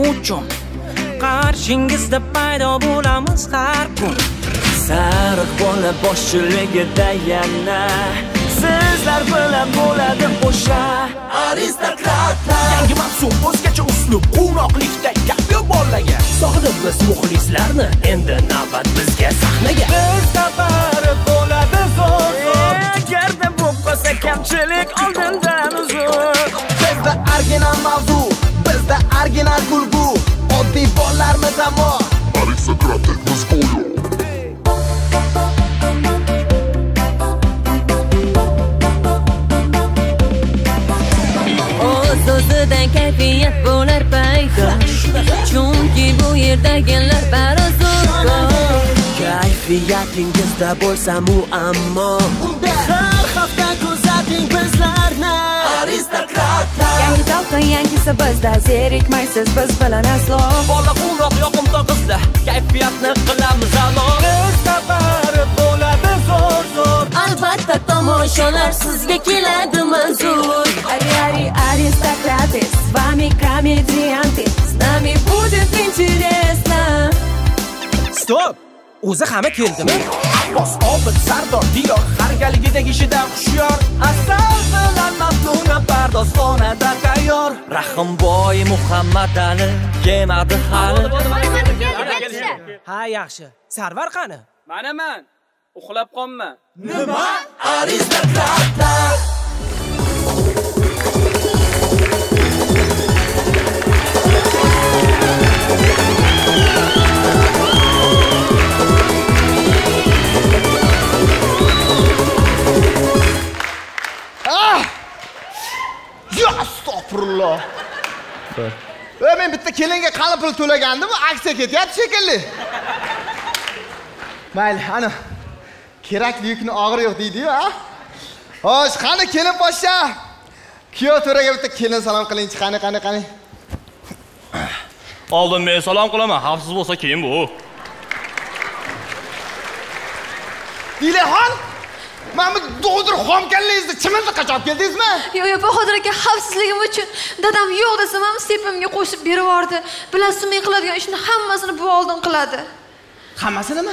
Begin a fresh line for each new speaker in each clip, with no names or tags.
uchun qarshingizda paydo bo'lamiz har kun. Sariq bola boshchiligida yana sizlar bilan bo'ladi o'sha aristokratlar. Yangi mavsum o'zgacha uslub, quvnoqlikda gapga bolaga. Sog'inib biz muxlislarni, endi navbat bizga sahnaga. Bizda bari bo'ladi zo'r. Agarda bo'lmasa kamchilik oldindan uzr. Bizda original mavzu, bizda original kulgu. Oddiy bolalarmiz ammo aristokratimiz go'yo.
O'zidan kayfiyat bo'lar paydo, chunki bu yerdagilar barozo'r.
Kayfiyatingizda bo'lsa muammo, har hafta kuzating bizlarni aristokratlar.
Yangi topgan yangisi bizda, zerikmaysiz biz bilan aslo.
Bola quvnoq yoqimtoy qizlar, kayfiyatni qilamiz a'lo. Bizda bari bo'ladi zo'r.
Albatta tomoshalar sizga keladi manzur. Аристократы, с вами комедианты, с нами будет интересно.
Stop! O'zi hamma keldimi? Abbos, Obid, Sardor, Diyor, har galigidagi ishidan hushyor. Asal bilan Maftuna pardozxonada tayyor. Rahimboy Muhammad Ali kelmadi hali. Ha, yaxshi. Sarvar qani?
Manaman. Uxlab qolma.
Nima? Aristokratlar.
Ya astagfirullah. Men bitta kelinga qalin pul to'lagandim, aksiya ketyapti shekilli. Mayli, ana kerakli yukni og'ir yo'q deydi-ku, ha? Xo'sh, qani kelin poshsha. Kuyov to'raga bitta kelin salom qiling-chi, qani.
Oldin men salom qilaman, xavfsiz bo'lsa keyin bu.
Dilexon, men bu do'g'dir xomkanligingizni chimindiqqa qachab keldingizmi?
Yo'q, Bahodir aka, xavfsizligim uchun dadam yo'q desam ham sepimga qo'shib berib yubordi. Bilasizmi, men qiladigan ishni hammasini bu oldin qiladi.
Hammasinimi?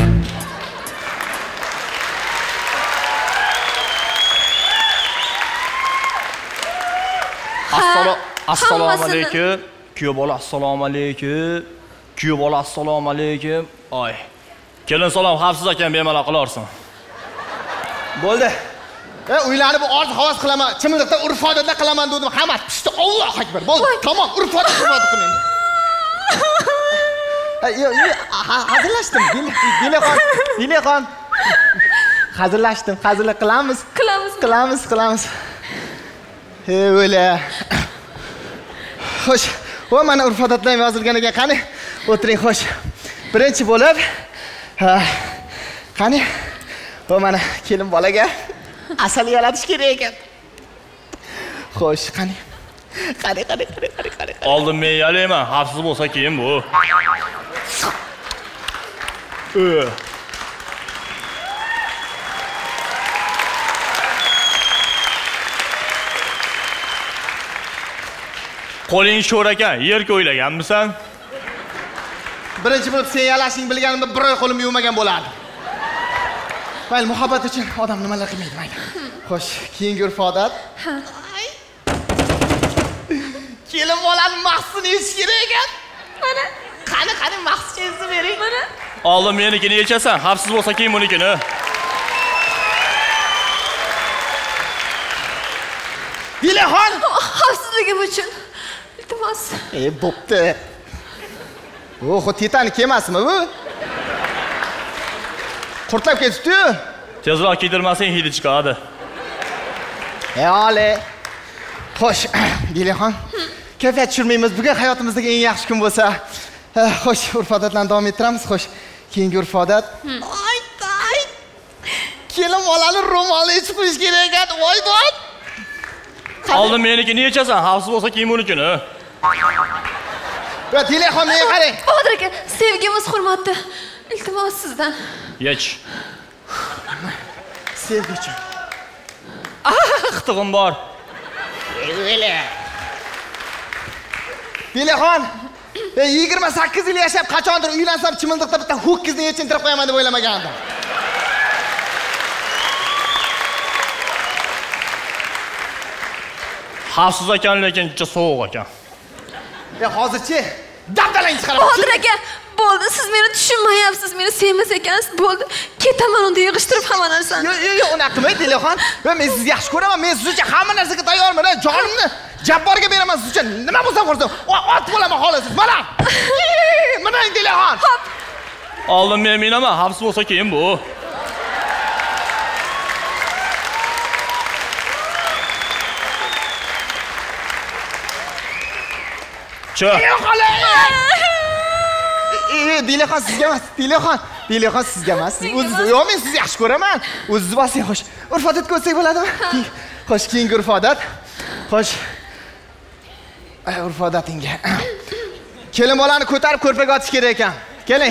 Assalomu alaykum. Kuyov bola assalomu alaykum. Kuyov bola assalomu alaykum. Oy. Kelin salom xavfsiz ekan, bemalol qilarsan.
Bo'ldi. Uylanib orzu havas qilaman, chimindiqda urf-odatlar qilaman dedim. Hammasi pishdi. Allohu akbar. Bo'ldi. Tamom, urf-odat qiling. Hazırlaştım. Dilexon. Hazırlaştım. Hazırlık qilamiz. Qilamiz. Öyle. Xo'sh, o mana urf-odatlar yozilgan ekan. Qani, o'tiring xo'sh. Birinchi bo'lib, qani, o mana kelin bolaga asal yalatish kerak ekan. Xo'sh, qani.
Oldin men yalayman, xavfsiz bo'lsa keyin bu. Qo'ling sho'r ekan, yerga o'ylaganmisan?
Birinchi bo'lib sen yalashing bilganimda bir oy qo'lim yuvmagan bo'lardi. Mayli, muhabbat uchun odam nimalar qilmaydi, mayli. Xo'sh, keyingi urf-odat. Kelin bolani mahsini yechish kerak ekan. Mana. Qani mahsingizni bering. Mana.
Oldin menikini yechasan, xavfsiz bo'lsa keyin bunikini.
Dilexon,
xavfsizligim uchun iltimos.
Bo'pti. Xo, Titanik emasmi bu? Qurtlab ketibdi-yu.
Tezroq kiydirmasang hidi chiqadi.
Ole. Xo'sh, Dilexon. Kayfiyat tushirmaymiz. Bugun hayotimizdagi eng yaxshi kun bo'lsa, xo'sh, urf-odatlarni davom ettiramiz. Xo'sh, keyingi urf-odat. Ay. Kelin bolani ro'molni yechib qo'yish kerak ekan. Voy.
Oldin menikini yechasan, xavfsiz bo'lsa keyin bunikini.
Va Dilexon, menga qarang.
Bahodir aka, sevgimiz hurmatda. Iltimos sizdan.
Yech.
Sevgi uchun.
Ixtig'im bor.
Dilexon, 28 yil yashab qachondir uylansam chimildiqda bitta ho'kizni yechintirib qo'yaman deb o'ylamagandim.
Xavfsiz ekan, lekin juda sovuq ekan.
Hozirchi dabdalang chiqaraman.
Bahodir aka, bo'ldi, siz meni tushunmayapsiz, meni sevmas ekansiz, bo'ldi. Ketaman unda yig'ishtirib hamma narsani.
Yo'q, unaqa qilmang, Dilaxon. Men sizni yaxshi ko'raman, men siz uchun hamma narsaga tayyorman. Jonimni Jabborga beraman siz uchun. Nima bo'lsa ko'rsin, ot bo'laman xolasiz. Mana. Mana Dilaxon.
Hop.
Oldin men minaman, xavfsiz bo'lsa keyin bu. Cho.
Dilaxon sizga emas, Dilaxon sizga emas. O'zingiz, yo'q, men sizni yaxshi ko'raman. O'zingiz bosing, xo'sh. Urfodatga o'tsak bo'ladimi? Xo'sh, keyingi urfodat. Xo'sh. Urfodatingga. Kelin bolani ko'tarib ko'rpaga otish kerak ekan. Keling.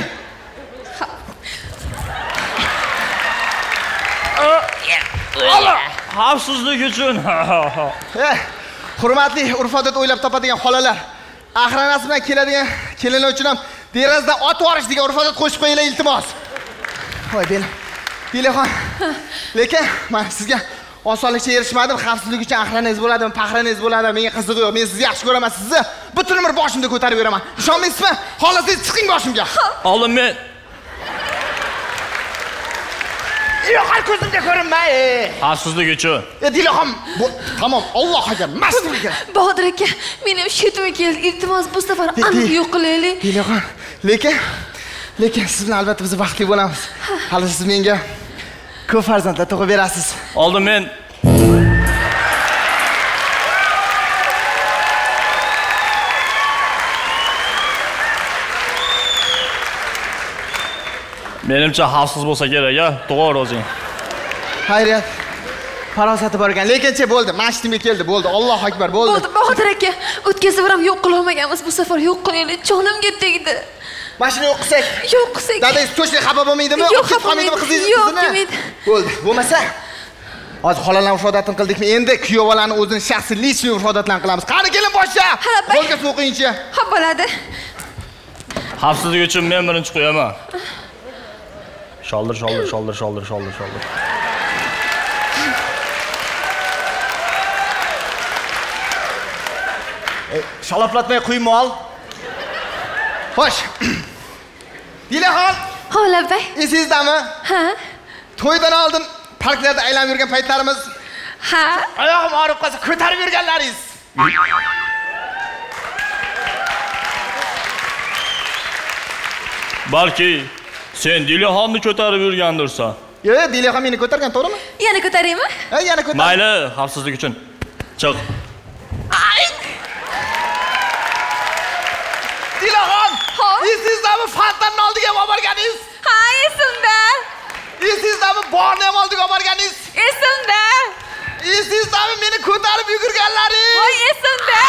Allah, xavfsizlik uchun.
Hurmatli urfodat o'ylab topadigan xolalar. Axranasi bilan keladigan kelinlar uchun ham derazdan ot yorish degan urfodat qo'shib qo'yinglar, iltimos. Voy, Dilaxon. Lekin men sizga osonlikcha erishmadim. Xavfsizlik uchun axraningiz bo'ladimi, paxraningiz bo'ladimi? Menga qizig'i yo'q. Men sizni yaxshi ko'raman. Sizni butun umr boshimda ko'tarib yuraman. Ishonmaysizmi? Xolasingiz chiqing boshimga.
Oldin men
Yo'q, ko'zimga ko'rinmay.
xavfsizlik uchun.
Dilaxon, tamom, Allohga mas'ulga.
Bahodir aka, men ham shetimga keldi. Iltimos, bu safar aniq yo'q qilaylik.
Dilaxon, lekin siz bilan albatta biz baxtli bo'lamiz. Hali siz menga ko'p farzandlar tug'ib berasiz.
Oldin men menimcha xavfsiz bo'lsa kerak-a, to'g'ri o'zing.
Xayriyat. Farosati bor ekan, lekinchi bo'ldi. Mashtimga keldi, bo'ldi. Allohu akbar, bo'ldi.
Bo'ldi, Bahodir aka. O'tkazib ham yo'q qila olmaganmiz. Bu safar yo'q qilaylik. Jonimga tegdi.
Mashina yo'q qilsak.
Yo'q qilsak.
Dadangiz to'shlik xafa bo'lmaydimi?
Yo'q, xafa
qolmaydimi qizingizni?
Yo'q, demaydi.
Bo'ldi. Bo'lmasa hozir xolalar urfodatini qildikmi? Endi kuyovalarni o'zining shaxsiy lичный urfodatlarini qilamiz. Qani kelin boshqa. Qo'lga suv quyingchi.
Xo'p, bo'ladi.
Xavfsizlik uchun men birinchi qo'yaman. Sholdir.
Shaloplatmay quyma ol. Xo'sh. Dilaxon.
Hola, bay.
Esizdami?
Ha?
To'ydan oldin parklarda aylanib yurgan paytlarimiz.
Ha?
Oyog'im og'rib qolsa ko'tarib yurganlaringiz.
Balki sen Dilaxonni ko'tarib yurgandirsan.
Yo'q, Dilaxon meni ko'targan, to'g'rimi?
Yana ko'taraymi?
Yana ko'tar.
Mayli, xavfsizlik uchun. Chiq.
Dilaxon! Esizdami fontanni oldiga olib borganingiz?
Ha, esimda.
Esizdami borni ham oldiga olib borganingiz?
Esimda.
Esizdami meni ko'tarib yugurganlaringiz?
Voy, esimda.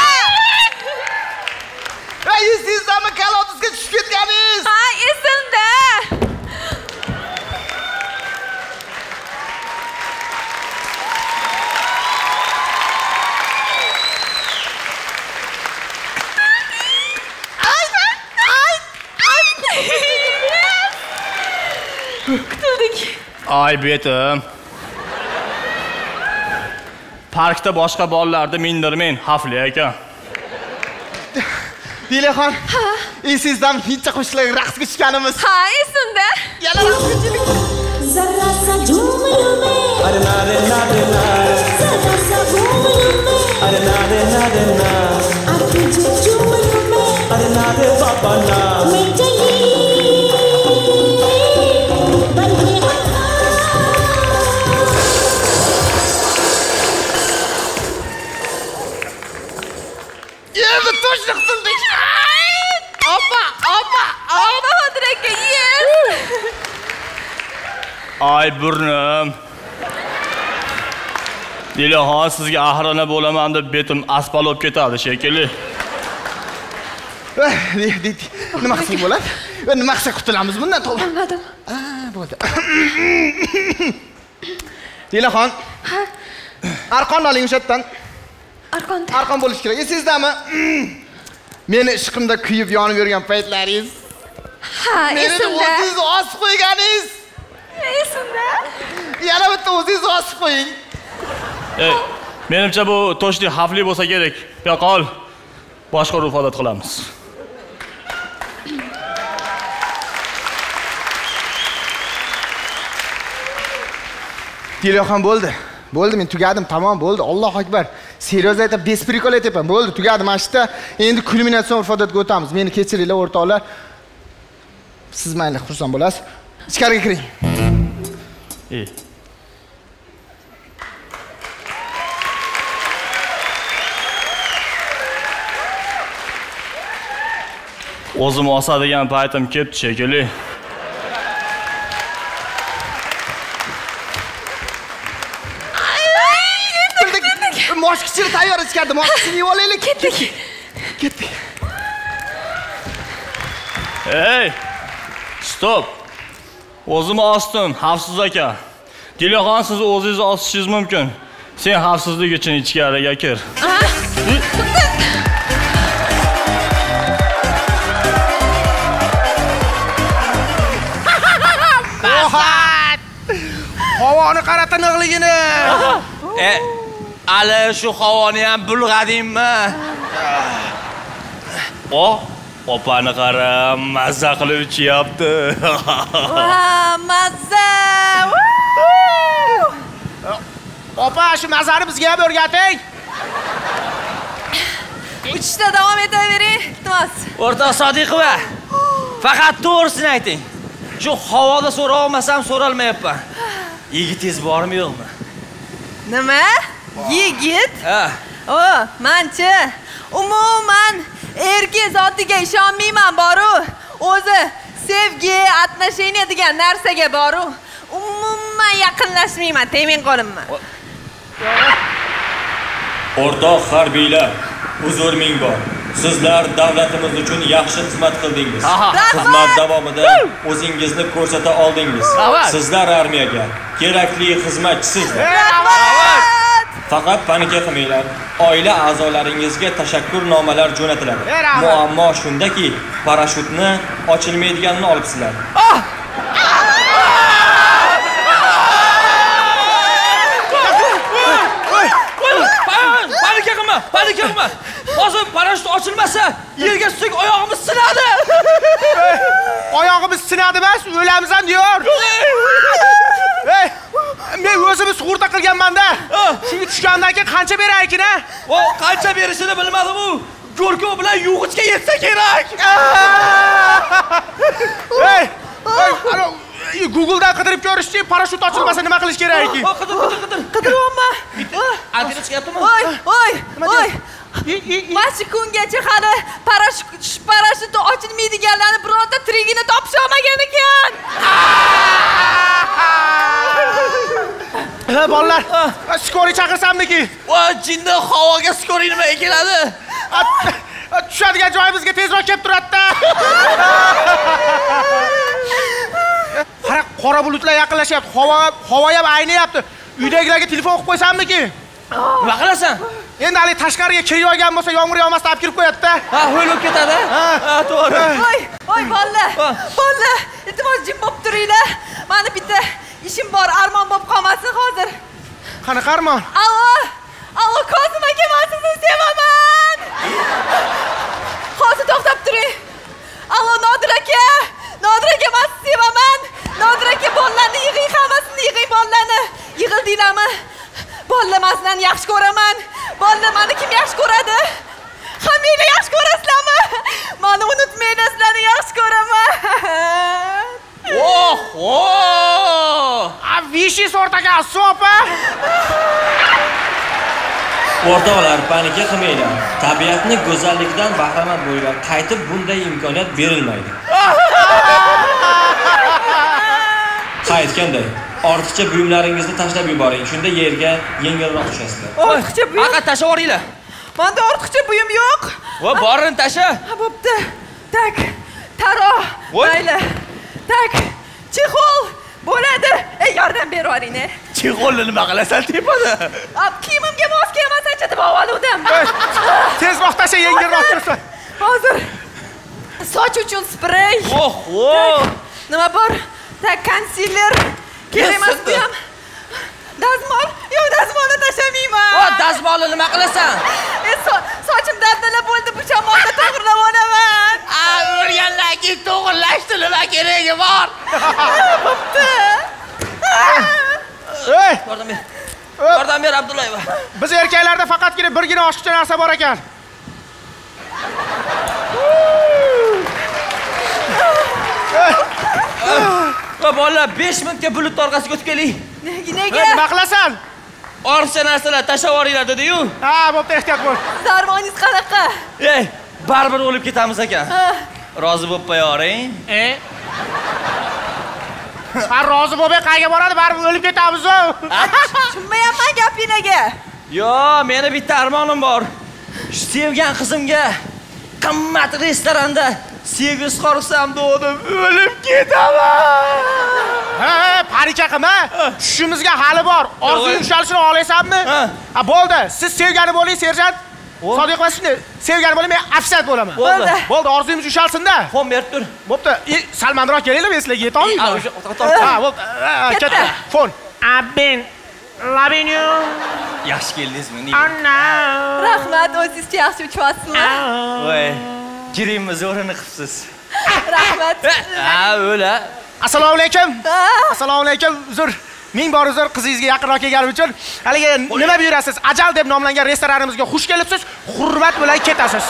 Esizdami kalodizga tushib ketganingiz?
Ha, esimda.
Ay betim. Parkda boshqa bolalarni mindirmang, xavfli ekan.
Dilaxon. Esizdami necha qo'shiqlarga raqsga tushganimiz?
Ha, esimda.
Yana raqsga tushdik.
Zarra sa झूम लूं मैं
अरे ना रे ना
zarra sa घूम लूं मैं
अरे ना रे ना
अब तुझे झूम लूं मैं
अरे ना रे बाबा ना
मैं चली बंधे
Endi to'shliq tildik. Opa.
Bahodir aka, yes.
Ay burnim. Dilaxon sizga ahrana bo'laman deb betim asfal olib ketadi shekilli.
Nima qilsak bo'ladi? Nima qilsak qutulamiz bundan to'g'ri?
Bilmadim.
Bo'ldi. Dilaxon.
Ha?
Arqonni oling o'sha yerdan.
Arqonda.
Arqon bo'lish kerak. Esizdami? Meni ishqimda kuyib yonib yurgan paytlaringiz.
Ha,
Meni
esimda.
o'zingiz osib qo'yganingiz.
Esimda.
Yana bitta o'zingiz osib qo'ying.
Ey, menimcha bu to'shlik xavfli bo'lsa kerak. Bu yoqqa ol. Boshqa ifodat qilamiz.
Diloxon bo'ldi. Bo'ldi, men tugadim, tamom bo'ldi. Allohu akbar. Seriyoz aytib, besprikol aytyapman. Bo'ldi, tugadim. Mana shu yerda endi kulminatsion ifodatga o'tamiz. Meni kechiringlar, o'rtoqlar. Siz mayli xursand bo'lasiz. Ichkariga kiring.
Ey. O'zim osadigan paytim kelibdi shekilli.
Moshkichini tayyor ichkarida. Moshkichini yeb olaylik. Ketdik.
Ey! Stop. O'zim osdim, xavfsiz ekan. Diloxon siz o'zingiz osishingiz mumkin. Sen xavfsizlik uchun ichkariga kir.
Havoni qarata nig'ligini.
Ali shu havoni ham bulg'adingmi?
Opani qara, mazza qilib ichyapti.
Mazza!
Opa, shu mazani bizga ham o'rgating.
Uchishda davom etavering, iltimos.
O'rtoq Sodiqova, faqat to'g'risini ayting. Shu havoda so'ra olmasam so'ralmayapman. Yigitingiz bormi yo'qmi?
Nima? Yigit?
Ha.
Manchi. Umuman erkak zotiga ishonmayman boru. O'zi sevgi, отношения degan narsaga boru. Umuman yaqinlashmayman, temin qo'limman.
O'rtoq harbiylar, uzr ming bor. Sizlar davlatimiz uchun yaxshi xizmat qildingiz. Xizmat davomida o'zingizni ko'rsata oldingiz. Sizlar armiyaga kerakli xizmatchisizlar. Faqat panika qilmanglar. Oila a'zolaringizga tashakkurnomalar jo'natiladi. Muammo shundaki, parashyutni ochilmaydiganini olibsizlar.
Panika qilma. Hozir parashyut ochilmasa, yerga tushsak oyog'imiz sinadi.
Oyog'imiz sinadi emas, o'lamiz ham diyor. Men o'zim sug'urta qilganman-da. Shunga tushgandan keyin qancha beray ekan-a?
Qancha berishini bilmadim u. Go'rkov bilan yug'ichga yetsa kerak.
Google'dan qidirib ko'rishchi, parashyut ochilmasa nima qilish kerak ekan?
Qidiryapman.
Adres chiqyaptimi?
Voy. Mana kungacha hali parashyut ochilmaydiganlarni birorta trigini topisha olmagan ekan.
Bolalar, skori chaqirsamniki?
Jinni havoga skori nima keladi?
Tushadigan joyimizga tezroq kelib turadi-da. Qara, qora bulutlar yaqinlashyapti. Havo ham aynayapti. Uydagilarga telefon qilib qo'ysamniki?
Nima qilasan?
Endi hali tashqariga kir yog'gan bo'lsa, yomg'ir yog'masdan olib kirib qo'yadi-da.
Ha, ho'lib ketadi. Ha, to'g'ri.
Voy, bolalar. Iltimos jim bo'lib turinglar. Meni bitta ishim bor, armon bo'lib qolmasin hozir.
Qanaqa armon?
Allo, Kozim aka, men sizni sevaman. Hozir to'xtab turing. Allo, Nodir aka, men sizni sevaman. Nodir aka, bolalarni yig'ing, hammasini yig'ing bolalarni. Yig'ildinglarmi? Bolalar men sizlarni yaxshi ko'raman. Bolalar meni kim yaxshi ko'radi? Hammanglar yaxshi ko'rasizlarmi? Meni unutmanglar, sizlarni yaxshi ko'raman.
Vishi sortaga sopa.
O'rtoqlar, panika qilmanglar. Tabiatni go'zalligidan bahramand bo'linglar. Qaytib bunday imkoniyat berilmaydi. Qaytganday, ortiqcha buyumlaringizni tashlab yuboring. Shunda yerga yengilroq tushasizlar.
Ortiqcha buyum?
Faqat tashlab yuboringlar.
Menda ortiqcha buyum yo'q.
Borini tasha.
Ha, bo'pti. Tak. Taro. Mayli. Tak. Chexol. Bo'ladi. Yordam beravering-a.
Chexolni nima qilasan tepada?
Kiyimimga mos kelmasancha deb oldim.
Tezroq tasha, yengilroq tursin.
hozir soch uchun sprey.
Oh.
Nima bor? Tak konsiler. Kerak emas bu ham. Dazmol? Yo'q, dazmolni tashlamayman.
Dazmolni nima qilasan?
Sochim dardala bo'ldi, bu shamolda to'g'rilab olaman.
O'rgandan keyin to'g'rilashdi, nima keragi bor?
Bo'pti.
Ey,
Yordam ber Abdullayeva.
biz erkaklarda faqatgina birgina oshiqcha narsa bor ekan.
Bolalar 5 minutga bulut orqasiga o'tib keling.
Nega?
Nima qilasan?
Orcha narsalar tashlab yuboringlar dedi-yu.
Ha, bo'pti, ehtiyot bo'l.
Darmoningiz qanaqa?
Ey, baribir o'lib ketamiz ekan. Rozi bo'lib qo'yaring.
Ha, rozi bo'lmay qayerga boradi? Baribir o'lib ketamiz-ku.
Tushunmayapman gapingizni.
Yo, meni bitta armonim bor. Shu sevgan qizimga qimmat restoranda sevgisi qorsam dedim, o'lib ketaman.
Ha, panika qilma. Tushimizga hali bor. Orzu yumshalishini olaysanmi? Ha, bo'ldi. Siz sevgani bo'ling, serjant. Sodiq va shunday sevgani bo'ling, men ofisant bo'laman. Bo'ldi, orzuyimiz yumshalsin-da.
Xom berib tur.
Bo'pti. Salmanroq kelinglar, men sizlarga yeta olmayman. Ha, bo'pti. Ketdi. Fon. Abin. Loving you.
Yaxshi keldingiz meni.
Anna.
Rahmat, o'zingiz yaxshi uchasizlar.
Voy, kirimni zo'rini qilibsiz.
Rahmat.
Ha, o'la.
Assalomu alaykum. Assalomu alaykum. Uzr. Ming bor uzr qizingizga yaqinroq kelganim uchun. Haliga nima buyurasiz? Ajal deb nomlangan restoranimizga xush kelibsiz. Hurmat bilan ketasiz.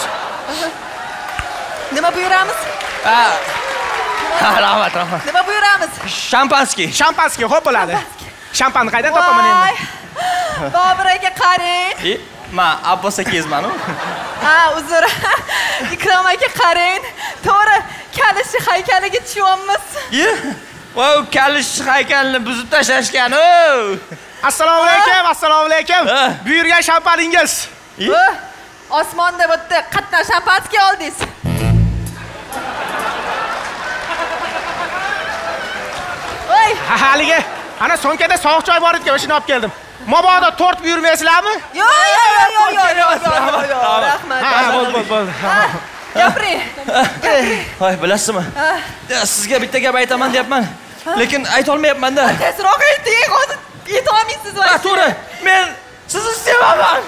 Nima buyuramiz?
Rahmat.
Nima buyuramiz?
Shampanskiy.
Shampanskiy xo'p bo'ladi. Shampanni qaydan topaman endi?
Bobur aka qarang.
Men Abbos akangizman-ku.
Ha, uzr. Ikrom aka qarang. To'g'ri, kalishi haykaliga tushyapmiz.
Voy, kalish haykalni buzib tashlashgan-ku.
Assalomu alaykum. Buyurgan shampaningiz.
Osmonda bitta qattiq shampanskiy oldingiz. Voy,
Haliga ana so'mkada sovuq choy bor edi, o'shani olib keldim. Mabodo tort buyurmaysizlarmi?
Yo'q. Rahmat.
Ha, bo'ldi.
Gapiring.
Voy, bilasizmi? Sizga bitta gap aytaman deyapman, lekin ayta olmayapman-da.
Tezroq ayting, hozir yeta olmaysiz va.
To'g'ri, men sizni sevaman.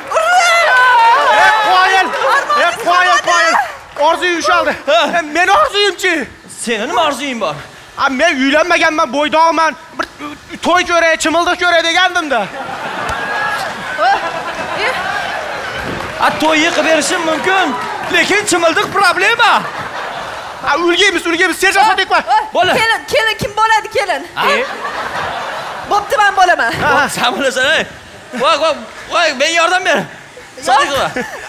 Qo'yil. Orzu yumshaldi. Meni orzuyimchi.
Seni nima orzuying bor?
Men uylanmaganman, bo'ydog'man. Bir to'y ko'ray, chimildiq ko'ray degandim-da.
To'y qilib berishim mumkin, lekin chimildiq problema.
Ulgaymiz, serjant Sodiqova.
Bo'la.
Kelin kim bo'ladi, kelin? Bo'pti, men bo'laman.
Sen bo'lasan, ey. Voy, men yordam ber. Sodiqova.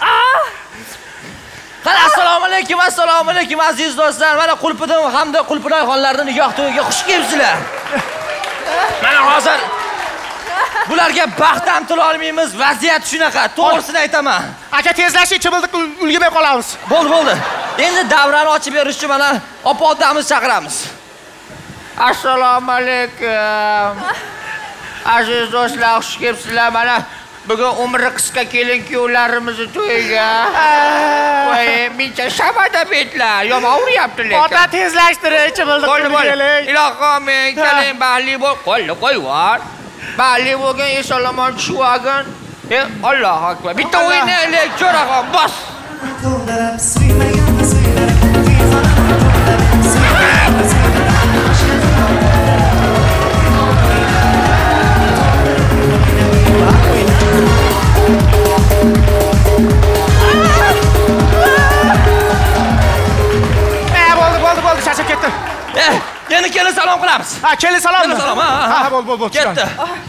Assalomu alaykum aziz do'stlar. Mana Qulpidim hamda Qulpinoy xonlarning nigoh to'yiga xush kelibsizlar. Mana hozir bularga baxt ham tila olmaymiz, vaziyat shunaqa. To'g'risini aytaman.
Aka tezlashing, chimildiq ulgimay qolamiz.
Bo'ldi. Endi davrani ochib berish uchun mana opa-otamiz chaqiramiz.
Assalomu alaykum. Aziz do'stlar, xush kelibsizlar. Mana bugun umri qisqa kelin-kuyovlarimizni to'yiga. Voy, mencha shabada betlar. Yomon uryapti lekin.
Ota tezlashtiring, chimildiq keling.
Ilohim, keling, baxtli bo'l. Qo'yvar. Baxtli bo'lgan, eson-omon tushvagin. Allohu akbar. Bitta o'ynaylik, jo'raxon, bos.
Bo'ldi, shashib ketdim.
Endi kelin salom qilamiz.
Ha, kelin salom. Ha, bo'ldi.
Ketdi.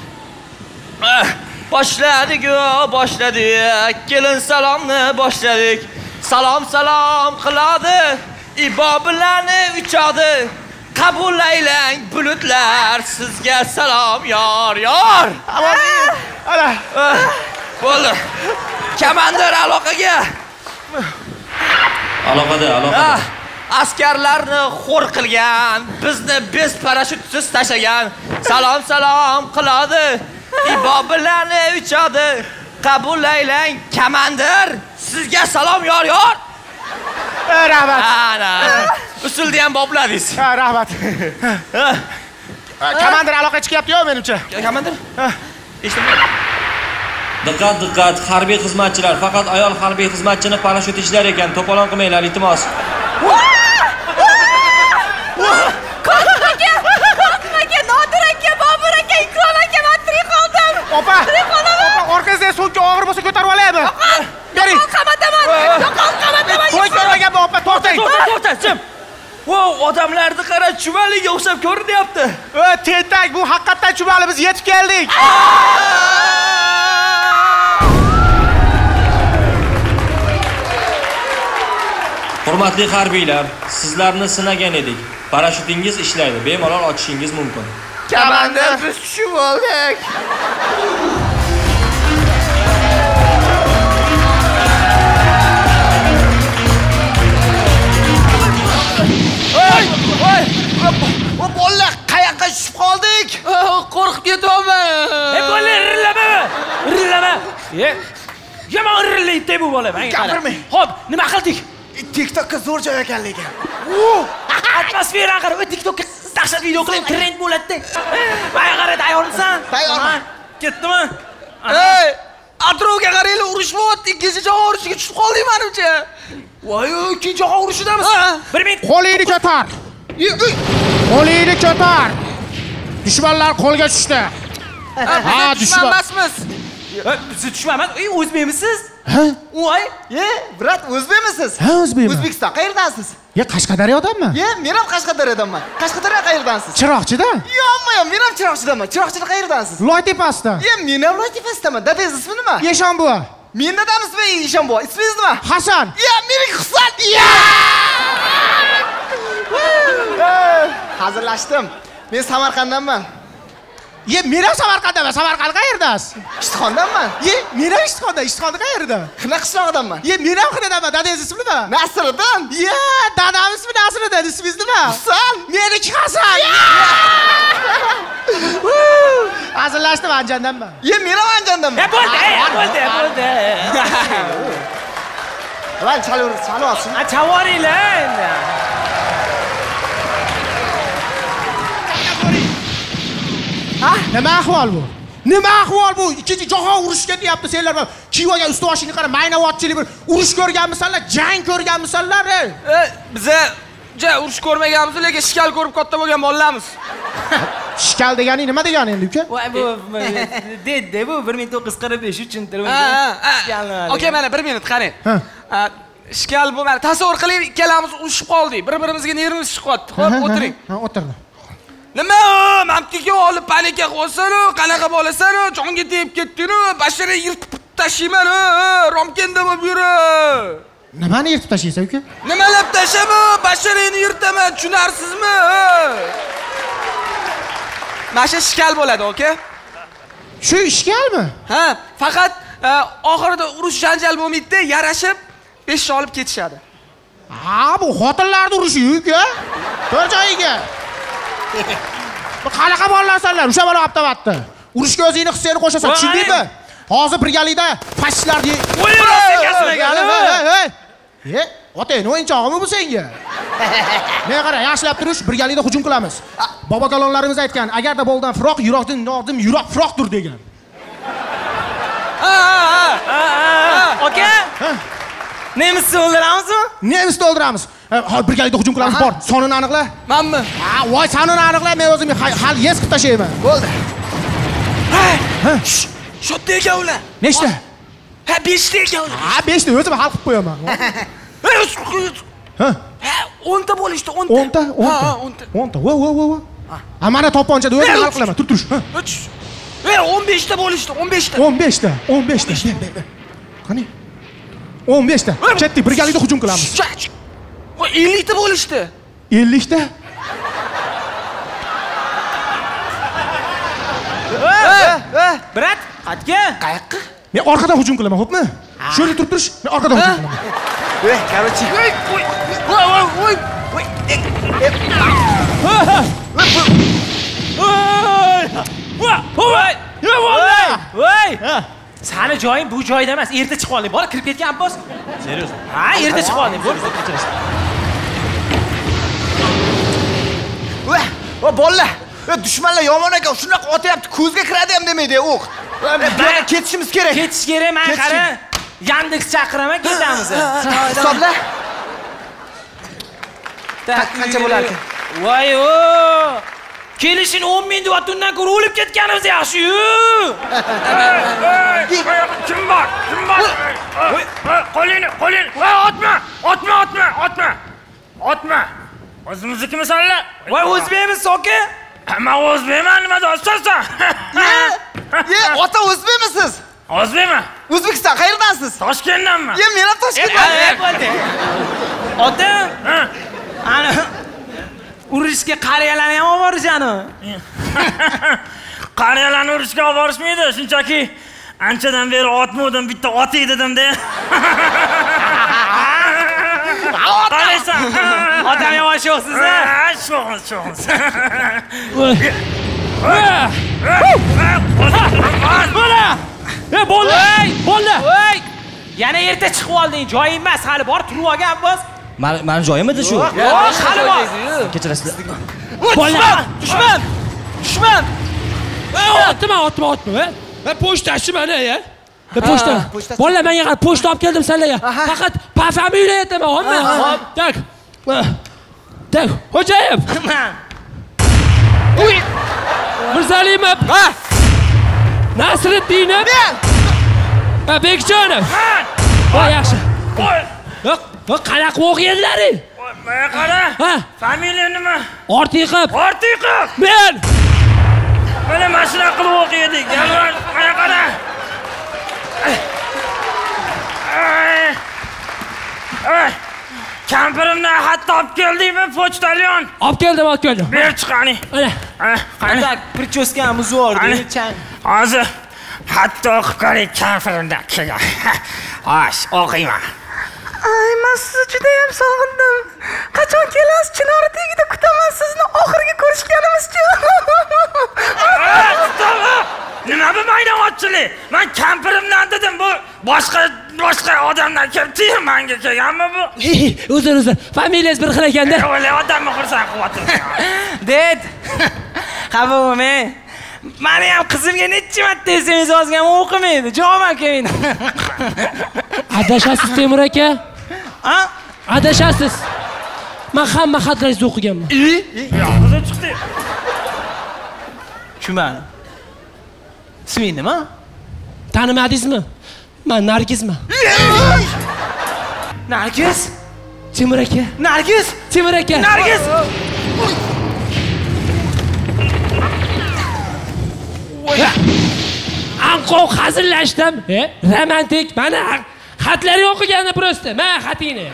Boshladik. Kelin salomni boshladik. Salom qiladi. Ibo bilan uchadi. Qabul aylang bulutlar, sizga salom yor.
Ana.
Bo'ldi. Komandir aloqaga.
Aloqada.
Askarlarni xo'r qilgan, bizni bez parashyutsiz tashlagan. Salom qiladi. Ibo bilan uchadi. Qabul aylang komandir, sizga salom yor.
Rahmat.
Ana. Usulda ham bopladingiz.
Ha, rahmat. Komandir aloqa chiqyapti-yu menimcha.
Komandir? Eshitmayapman.
Diqqat, harbiy xizmatchilar, faqat ayol harbiy xizmatchini parashyut ishlar ekan, to'polon qilmanglar, iltimos.
Qosim aka, Nodir aka, Bobur aka, Ikrom aka, men tirik qoldim.
Opa, orqangizdan so'kka og'ir bo'lsa ko'tarib olaymi? Bering.
Qamataman.
To'y ko'rmaganman, opa, to'xtang.
To'xta, jim. Wow, odamlarni qara, chumaliga o'xshab ko'rinyapti.
Tentak, bu haqiqatan chumali, biz yetib keldik.
Hurmatli harbiylar, sizlarni sinagan edik. Parashyutingiz ishlaydi, bemalol ochishingiz mumkin.
Komandir, biz tushib oldik.
Bolalar, qayoqqa tushib qoldik?
Qo'rqib ketyapman. Bola, irillama. Yomon irillaydi bu bola.
Gapirmang.
Xo'p, nima qildik?
TikTokka zo'r joy ekanligi.
Atmosfera qarab, TikTokka dahshat video qilib trend bo'ladi. Mana qara, tayyormisan?
Tayyorman.
Ketdimi? Ey, atrofga qaranglar, urushmayapti. Ikkinchi jahon urushiga tushib qoldik menimcha. Voy, ikkinchi jahon urushidamiz. Bir minut.
Qo'lingni ko'tar. Qo'lingni ko'tar. Dushmanlar qo'lga tushdi. Ha, dushman
emasmiz. Siz dushmanmas, o'zbekmisiz?
Ha?
Voy,
Brat, o'zbekmisiz?
Ha, o'zbekman.
O'zbekiston qayerdansiz?
Qashqadaryodanmi?
Men ham Qashqadaryodanman. Qashqadaryo qayerdansiz?
Chiroqchidan?
Yo'qmi, men ham Chiroqchidanman. Chiroqchida qayerdansiz?
Loytepasdan.
Men ham Loytepasdaman. Dadangiz ismi nima?
Yeshon buva.
Men dadam ismi Yeshon buva. Ismingiz nima?
Hasan.
Mening Husan. Hazırlaştım. Ben Samarqanddanman.
Men ham Samarqanddaman. Samarqand qayerdasiz?
Ishtixondanman.
Men ham Ishtixonda. Ishtixonda qayerda?
Xina qishlog'idanman.
Men ham Xinadanman. Dadangiz ismi nima?
Nasriddin.
Dadam ismi Nasriddin. Ismingiz nima?
Husan.
Meniki Hasan. Hazırlaştım Anjandanman.
Men ham Anjandanman.
Bo'ldi.
Lan chalolsin.
Chavoringlar.
Nima ahvol bu? Nima ahvol bu? Ikkinchi jahon urushi ketyapti senlar bilan. Kiyib olgan ust-boshingni qara, maynavatchilik bir urush ko'rganmisanlar, jang ko'rganmisanlar.
Biza urush ko'rmaganmiz, lekin shikal ko'rib katta bo'lgan bolalarmiz.
Shikal degani nima degani endi uka?
Voy bu dedi bu 1945 tushuntirib. Okey, mana 1 minut qarang. Shikal bu mana tasavvur qiling, ikkalamiz urushib qoldik. Bir-birimizga nervimiz chiqib qoldi. Xo'p, o'tiring.
Ha, o'tirdim.
Nima? Mamtiki olib panika qilsan-u, qanaqa bo'lasan-u, jonga tegib ketding-u, bashara yirtib tashlayman, romkenda bo'lib yur.
Nimani yirtib tashlaysan uka?
Nimalab tashlama, basharangni yirtaman, tushunarsizmi? Mana shu shikal bo'ladi, oka?
Shu ishkalmi?
Ha, faqat oxirida urush janjal bo'lmaydi, yarashib, peshni olib ketishadi.
Ha, bu xotinlarning urushi uka. Tur joyiga. Bu qanaqa bolalarsanlar? O'sha bola aptavatdi. Urushga o'zingni hissingni qo'shasan, tushundingmi? Hozir birgalikda fashistlarni otang o'yinchog'imi bu senga? Men qara, yaxshilab turish, birgalikda hujum qilamiz. Bobokalonlarimiz aytgan, agarda boldan firoq, yuroqdan nodim, yuroq firoqdir degan. Oka? Nemisni o'ldiramizmi? Nemisni o'ldiramiz. Hozir birgalikda hujum qilamiz, bor. Sonini aniqla.
Menmi?
Ha, voy, sonini aniqla, men o'zim hal yes qilib tashlayman.
Bo'ldi. Shu yerga ular.
Nechta?
Ha, 5 ta ekan ular.
Ha, 5 ta o'zim hal qilib qo'yaman. Ha?
10 ta bo'lishdi, 10 ta.
10 ta? 10 ta. Vo. Ha, mana to'pponchada o'zim hal qilaman. Tur.
15 ta bo'lishdi, 15 ta.
15 ta. Qani? 15 ta. Ketdik, birgalikda hujum qilamiz.
50 ta bo'lishdi.
50 ta?
Brat, qayerga? Qayoqqa?
Men orqadan hujum qilaman, xo'pmi? Shu yerda turib turish, men orqadan hujum qilaman.
Короче.
Sani joying bu joyda emas, erta chiqib oling. Bor, kirib ketgan Abbos.
Serios?
Ha, erta chiqib oling. Bo'l, kechirasiz.
Va bolalar, dushmanlar yomon ekan, shunaqa otyapti, ko'zga kiradi ham demaydi, o'q. Ketishimiz kerak.
Ketish kerak, men qara. Yandex chaqiraman, ketamiz.
Hisobla. Qancha bo'lar ekan?
Voy-o! Kelishin 10 ming vatundan ko'ra o'lib ketganimiz yaxshi-yu.
Kim bor? Qo'lini. Otma. O'zimiznikimisanlar?
Voy, o'zbekmiz soka?
Men o'zbekman, nima deyapsan?
Ota o'zbekmisiz?
O'zbekman.
O'zbekiston, qayerdansiz?
Toshkentdanman.
Men ham Toshkentdan.
Bo'ldi. Ota? Ana urushga qariyalarni ham olib borishani.
Qariyalarni urushga olib borishmaydi, shunchaki anchadan beri otmodim, bitta oting dedim-da. Qaraysan.
Otam yomon sho'xsiz-a?
Ha, sho'xmiz.
Bo'ldi. Voy! Yana erta chiqib olding, joying emas, hali bor, turib olgan Abbos.
Mani joyim edi shu.
Yo'q, hali bor.
Kechirasiz.
Dushman.
Otma. Ben pochtachi mana ya. Pochta. Bolalar, menga qarab pochta olib keldim sizlarga. Faqat familiya aytaman, hamma. Tak. Xo'jayev. Mirzalimov. Nasriddinov. Bekjonov. Voy, yaxshi. Yo'q, qanaqa o'qiydilar?
Menga qara. Familiya nima?
Ortiqov. Men.
Mana mashina qilib o'qiydik. Yalvar, menga qara. Kampirimdan hatto olib keldingmi, pochtalyon?
Olib keldim.
Ber chiqani.
Qani? Prichoskamiz bor-da, chang.
Hozir hatto o'qib ko'ring kampirimdan kelgan. Xo'sh, o'qiyman.
Ay, men sizni juda ham sog'indim. Qachon kelasiz? Chinor tagida kutaman sizni, oxirgi ko'rishganimizcha.
Nima bu maydonchilik? Men kampirimdan dedim, bu boshqa odamdan kelibdi, menga kelganmi bu?
Uzr. Familiyangiz bir xil ekanda.
O'ylay odamni xursand qilyapti.
Ded. Xafa bo'lmang. Meni ham qizimga necha marta SMS yozgan, o'qimaydi. Javob kelmaydi.
Adashasiz Temur aka.
Ha?
Adashasiz. Men hamma xatlaringizni o'qiganman.
Yo'q, chiqdi.
Tushunmadim. Isming nima?
Tanimadingizmi? Men Nargizman.
Nargiz?
Temur aka.
Nargiz?
Temur aka.
Nargiz!
Anqov hazillashdim. Romantik. Mana xatlaringizni o'qigandim prosta. Men xatingni.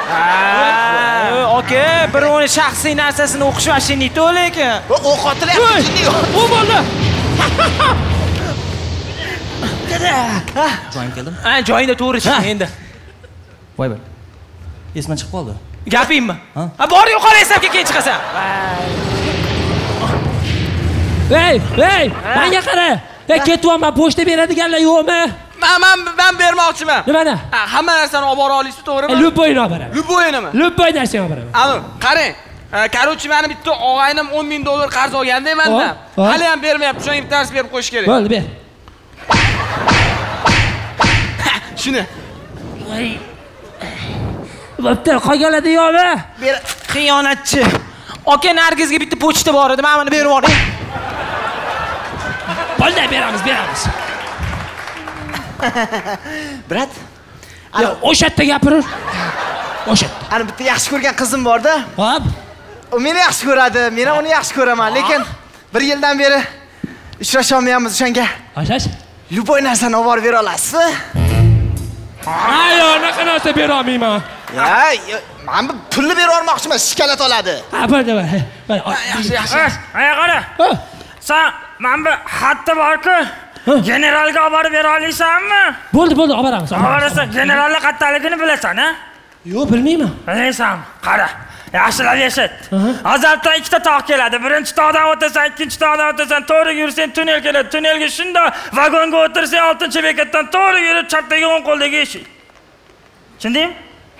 Aka, bir o'ni shaxsiy narsasini o'qish vashinlikda lekin.
O'qotilyapti.
U bo'ldi.
Joyim keldim.
Joyingda to'g'ri chiq endi.
Voy bir. Esman chiqib qoldi.
Gapingmi? Bor yuqori hesabga keyin chiqasan.
Hey, menga qara. Ketyapman, pochta beradiganlar yo'qmi?
Men bermoqchiman.
Nimani?
Hamma narsani olib bora olasiz, to'g'rimi?
Luboyni olib boraman.
Luboynimi?
Luboy narsani olib boraman.
Ana, qarang. Korotchi meni bitta og'aynim 10 ming dollar qarz olganda mendan. Hali ham bermayapti. Shunga bittasi berib qo'yish kerak.
Bo'ldi, ber.
Shuni.
Bo'pti, qolganlarda yo'qmi?
Ber, xiyonatchi. Aka, Nargizga bitta pochta bor edi, men buni berib yuboring.
Bo'ldi, beramiz.
Brat.
O'sha yerda gapirur. O'sha yerda.
Ana bitta yaxshi ko'rgan qizim bor-da.
Hop.
U meni yaxshi ko'radi, men ham uni yaxshi ko'raman, lekin 1 yildan beri uchrasha olmayapmiz o'shanga.
Ashash.
Luboy narsani olib bera olasizmi?
Yo'q, unaqa narsa bera olmayman.
Men pulni berib yubormoqchiman, shikolat oladi.
Bo'ldi.
Yaxshi. Aya qara. Sen men bu xatda bor-ku, generalga olib borib bera olaysanmi?
Bo'ldi, olib boramiz.
Olib borasan, generalning qattaligini bilasan, ha?
Yo'q, bilmayman.
Bilaysan, qara. Yaxshilab eshit. Azaldan ikkita tog' keladi. Birinchi tog'dan o'tasan, ikkinchi tog'dan o'tasan, to'g'ri yursang tunnel keladi. Tunnelga shunda vagonga o'tirsang 6-bekatdan to'g'ri yurib chapdagi o'ng qo'ldagi eshik. Tushundingmi?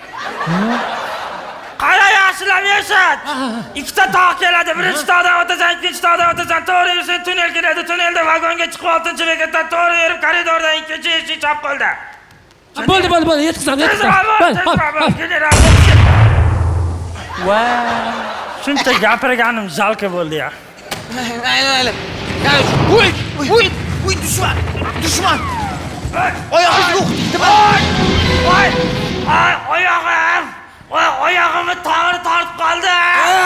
Qara yaxshilab eshit. Ikkita tog' keladi. Birinchi tog'dan o'tasan, ikkinchi tog'dan o'tasan, to'g'ri yursang tunnel keladi. Tunnelda vagonga chiqib 6-bekatdan to'g'ri yurib koridordan ikkinchi eshik chap qo'lda.
Bo'ldi, yetkazam.
Shuncha gapirganim jalka bo'ldi ya.
Uy, dushman. Oyog'ingiz yo'q.
Oyog'imni tomiri tortib qoldi.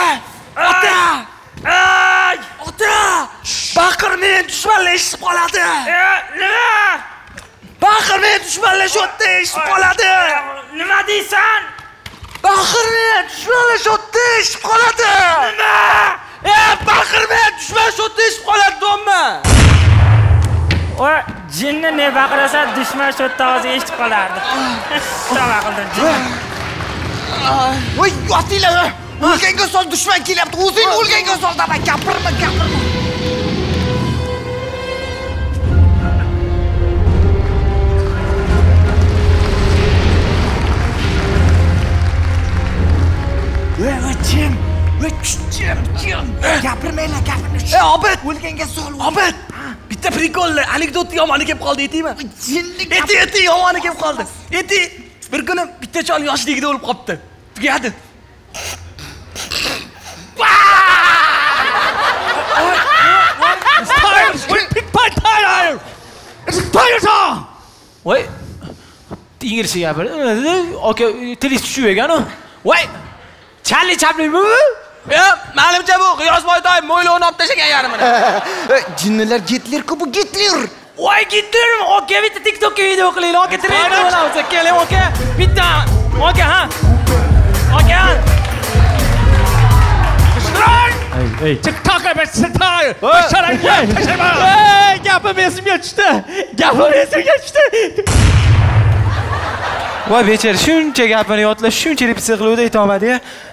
Ota! Baqirmang, dushmanlar eshitib qoladi.
Nima?
Baqirmang, dushmanlar shotda eshitib qoladi.
Nima deysan?
Baqirmang, dushmanlar shotda eshitib qoladi.
Nima?
Baqirmang, dushman shotda eshitib qoladi, domma.
Voy, jinni ne baqirasa, dushman shotda o'zi eshitib qolardi. Tava qildim jinni.
Voy, yotinglar. O'lganga sol dushman kelyapti. O'zing o'lganga sol deb gapirma. Jim. Gapirmanglar. Obid, o'lganga sol. Obid. Bitta prikolli anekdot yomoni kelib qoldi, aytaymi? Eti yomoni kelib qoldi. Eti bir kuni bitta chol yoshligida o'lib qopti. Tugadi.
Voy, inglizcha gapir. Aka, tilingiz tushib ekan-ku. Voy, Charlie Chaplinmi bu?
Menimcha bu G'iyosboytoy mo'ylovni olib tashlagan yarmini. Jinnilar Gitler-ku, bu Gitler.
Voy, Gitlermi? Aka, bitta TikTokga video qilaylik. Aka, trend bo'lamiz. Keling, aka. Bitta. Aka, ha. Aka. Ey, TikTokga besitay. Sharanga. Ey, gapim esimga tushdi. Voy, bechara, shuncha gapini yodlab, shuncha repetitsiya qiluvdi, aytolmadi-ya.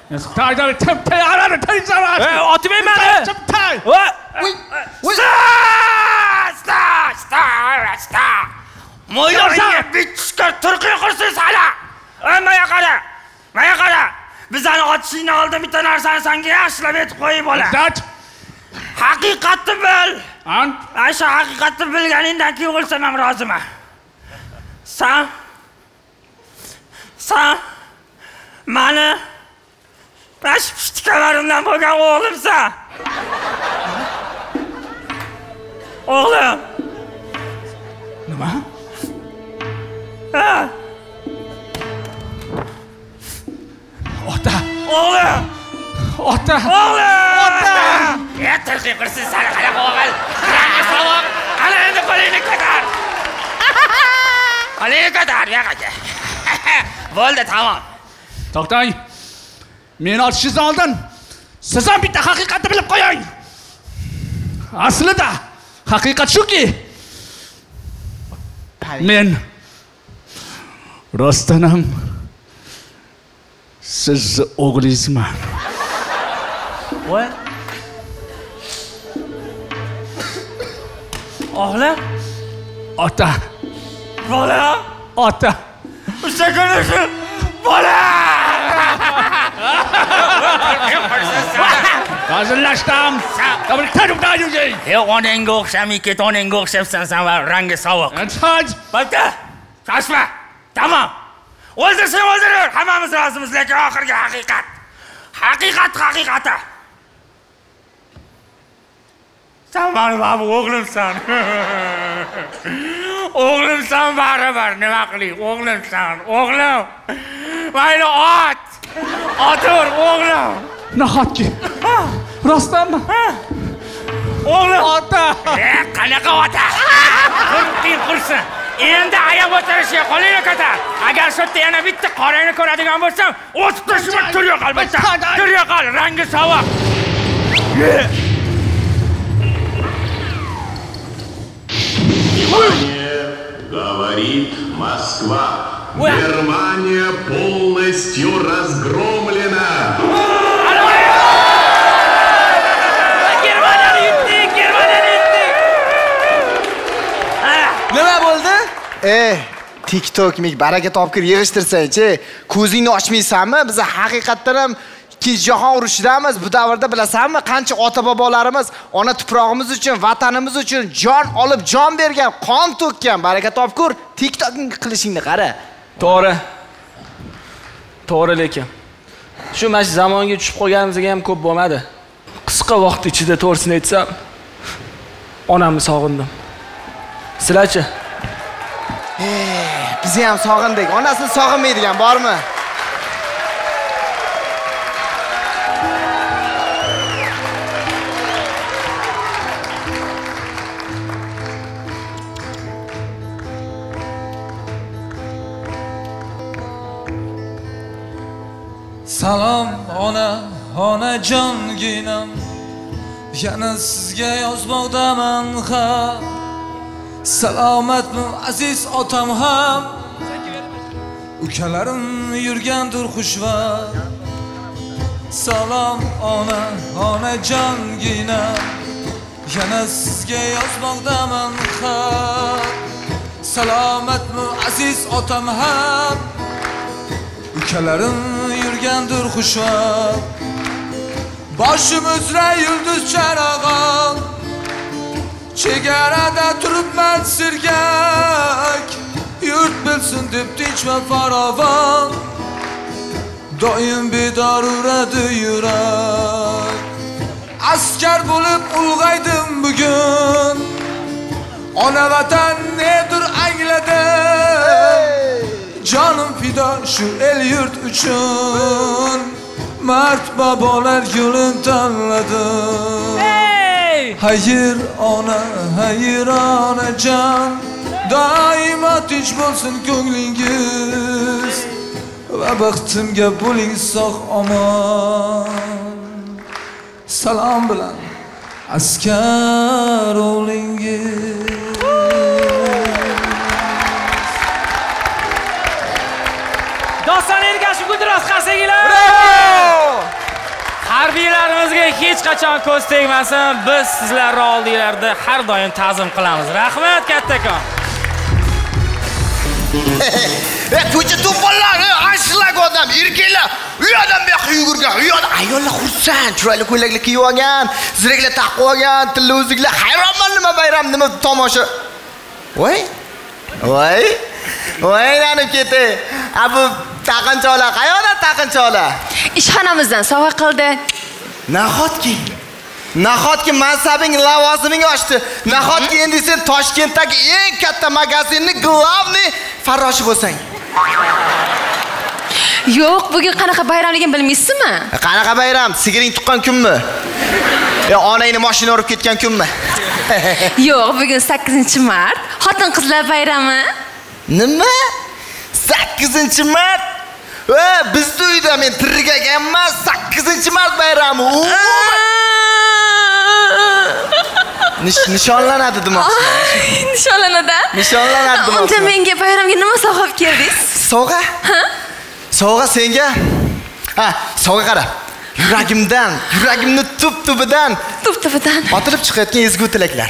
Otmayman meni.
Sta. Mo'ylovga bitishga turqiy qursiz hala. Maya qara. Bizani otishingni oldin bitta narsani senga yaxshilab aytib qo'yib bo'la. Haqiqatni bil. Shu haqiqatni bilganingdan keyin o'lsam ham roziman. Sen mani pishtikalarimdan bo'lgan o'g'limsan. O'g'lim.
Nima?
Ha?
Ota.
O'g'lim.
Ota.
Turqiy qursiz sani qanaqa o'g'il. Rangi sovuq. Ana endi qo'lingni ko'tar. Bo'ldi, tamom.
To'xtang. Meni otishingizdan oldin siz ham bitta haqiqatni bilib qo'ying. Aslida haqiqat shuki, men rostdan ham sizni o'g'lingizman.
Voy. O'g'lim?
Ota.
Bola.
Ota.
O'sha kuni shu bola.
Hazırlaştım. Tabii tanımdan yüzey.
Onanga o'xshamay ket, onanga o'xshabsan sen va rangi sovuq. Bo'pti. Shoshma. Tamam. O'ldirsang o'ldir. Hammamiz rozimiz, lekin oxirgi haqiqat. Haqiqati. Sen mani babu o'g'limsan. O'g'limsan baribir. Nima qiling? O'g'limsan. O'g'lim. Mayli ot. Otur o'g'lim.
Nahotki. Rostdanmi?
O'g'lim.
Ota.
Qanaqa ota? Turqiy qursin. Endi ayab o'tirishga qo'lingni ko'tar. Agar shu yerda yana bitta qorangni ko'radigan bo'lsam, o'tib tashlab tur yo'q albatta. Tur yo'q, rangi sovuq.
Говорит Москва. Германия полностью разгромлена.
TikTok'mik baraka topkir yig'ishtirsang-chi. Ko'zingni ochmaysanmi? Biz haqiqatdan ham Ikkinchi jahon urushidamiz. Bu davrda bilasanmi, qancha ota-bobolarimiz ona tuprog'imiz uchun, vatanimiz uchun jon olib, jon bergan, qon to'kkan. Baraka topkur, TikTok'ning qilishingni qara.
To'g'ri. To'g'ri lekin. Shu mana zamonga tushib qolganimizga ham ko'p bo'lmadi. Qisqa vaqt ichida to'g'risini aytsam, onamni sog'indim. Sizlarchi?
Biz ham sog'indik. Onasini sog'inmaydigan bormi?
Salom onajonginam, yana sizga yozmoqdaman ham. Salomatmi aziz otam ham, ukalarim yurgandir xushvaqt. Salom onajonginam, yana sizga yozmoqdaman ham. Salomatmi aziz otam ham, ukalarim yurgandir xushvaqt. Boshimizda yulduz charog'on, chegarada turibman sirgak. Yurt bilsin deb tinch va farovon, doim bedor uradi yurak. Askar bo'lib ulg'aydim bugun, ona vatan nedir angladim. Canım fido şu el yurt uchun, mard babolar yo'lin tanladim. Hayır onajon, doimo tinch bo'lsin ko'nglingiz va baxtimga bo'ling sog' omon. Salom bilan askar o'g'lingiz.
Doston ergashi guldiroz qarsangilar. Harbiylarimizga hech qachon ko'z tegmasin. Biz sizlar oldinglarda har doim ta'zim qilamiz. Rahmat kattakon.
Ko'cha to'pollar, ashlag odam, erkaklar, u yoqdan bu yoqqa yugurgan, u yoqda ayollar xursand, chiroyli ko'ylaklar kiyib olgan, ziraklar taqib olgan, tilla o'ziklar. Hayronman, nima bayram, nima tomosha. Voy, lanib ketdi. Bu taqinchoqlar, qayoqda taqinchoqlar?
Ishxonamizdan sovg'a qildi.
Nahotki mansabing, lavoziming oshdi. Nahotki endi sen Toshkentdagi eng katta magazinning glavniy farroshi bo'lsang.
Yo'q, bugun qanaqa bayramligini bilmaysizmi?
Qanaqa bayram? Sigiring tuqqan kunmi? Onangni mashina urib ketgan kunmi?
Yo'q, bugun 8-mart, xotin-qizlar bayrami.
Nima? 8-mart? Bizda uyda men tirgaganman, 8-mart bayrami. Nishonlanadi demoqchi. Nishonlanadi demoqchi.
Unda menga bayramga nima sovg'a olib keldingiz?
Sovg'a? Sovg'a senga? Sovg'a qara. Yuragimni tub-tubidan otilib chiqayotgan ezgu tilaklar.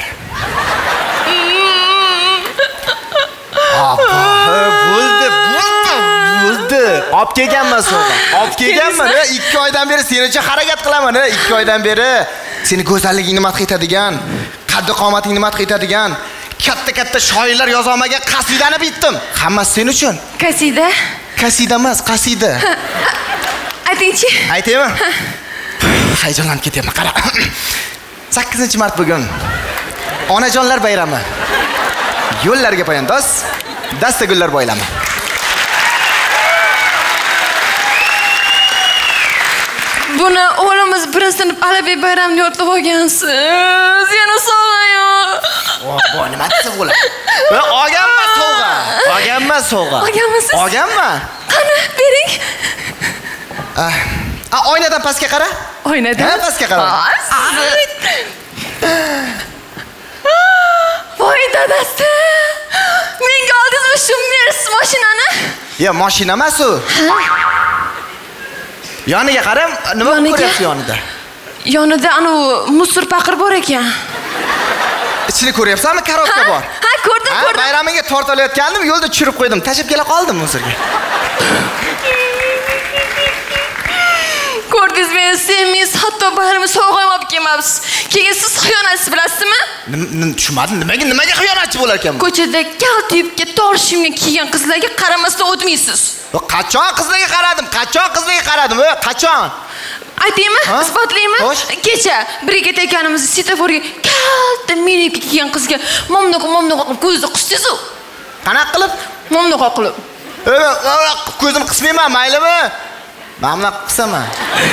Bo'ldi. Olib kelganman sovg'a. Olib kelganman. 2 oydan beri seni uchun harakat qilaman. 2 oydan beri seni go'zalligingni madh etadigan, qaddi qomatingni madh etadigan, katta shoirlar yoza olmagan qasidani bitdim. Hammasi sen uchun.
Qasida?
Qasida emas, qasida.
Aytingchi.
Aytaymi? Hayajonlanib ketyapman. Qara. 8-mart bugun. Onajonlar bayrami. Yo'llarga poyandoz, dasta gullar boylama.
Buni o'g'limiz 1-sinf Alibek bayramini yo'tlab olgansiz. Yana sovg'a yo'q.
Bu nima desa bo'ladi? Olganman sovg'a. Olganman.
Qani, bering.
Oynadan pastga qara.
Oynadan?
Pastga qara.
Voy dadasi. Menga oldingizmi shu Mercedes mashinani?
Mashina emas u. Yoniga qaram, nima ko'ryapsiz yonida?
Yonida musor paqir bor ekan.
Ichini ko'ryapsanmi? Korobka bor.
Ha, ko'rdim.
Bayramingga tort olayotgandim, yo'lda tushirib qo'ydim. Tashib kela qoldim hozirga.
Ko'rdingizmi, siz hatto bayramni sovg'a ham olib kelmabsiz. Keyin siz xiyonatchi bilasizmi?
Tushunmadim. Nimaga xiyonatchi bo'lar ekanman?
Ko'chada kaltiyibga tor shimga kiygan qizlarga qaramasdan o'tmaysiz.
Qachon qizlarga qaradim? Qachon?
Aytaymi? Isbotlaymi? Kecha birga ekanimiz svetoforga kalta minibga kiygan qizga momnoq qilib ko'zni qisdingiz-ku.
Qanaqa qilib?
Momnoq qilib.
Ko'zimni qismayman, maylimi? Mamla qilsaman.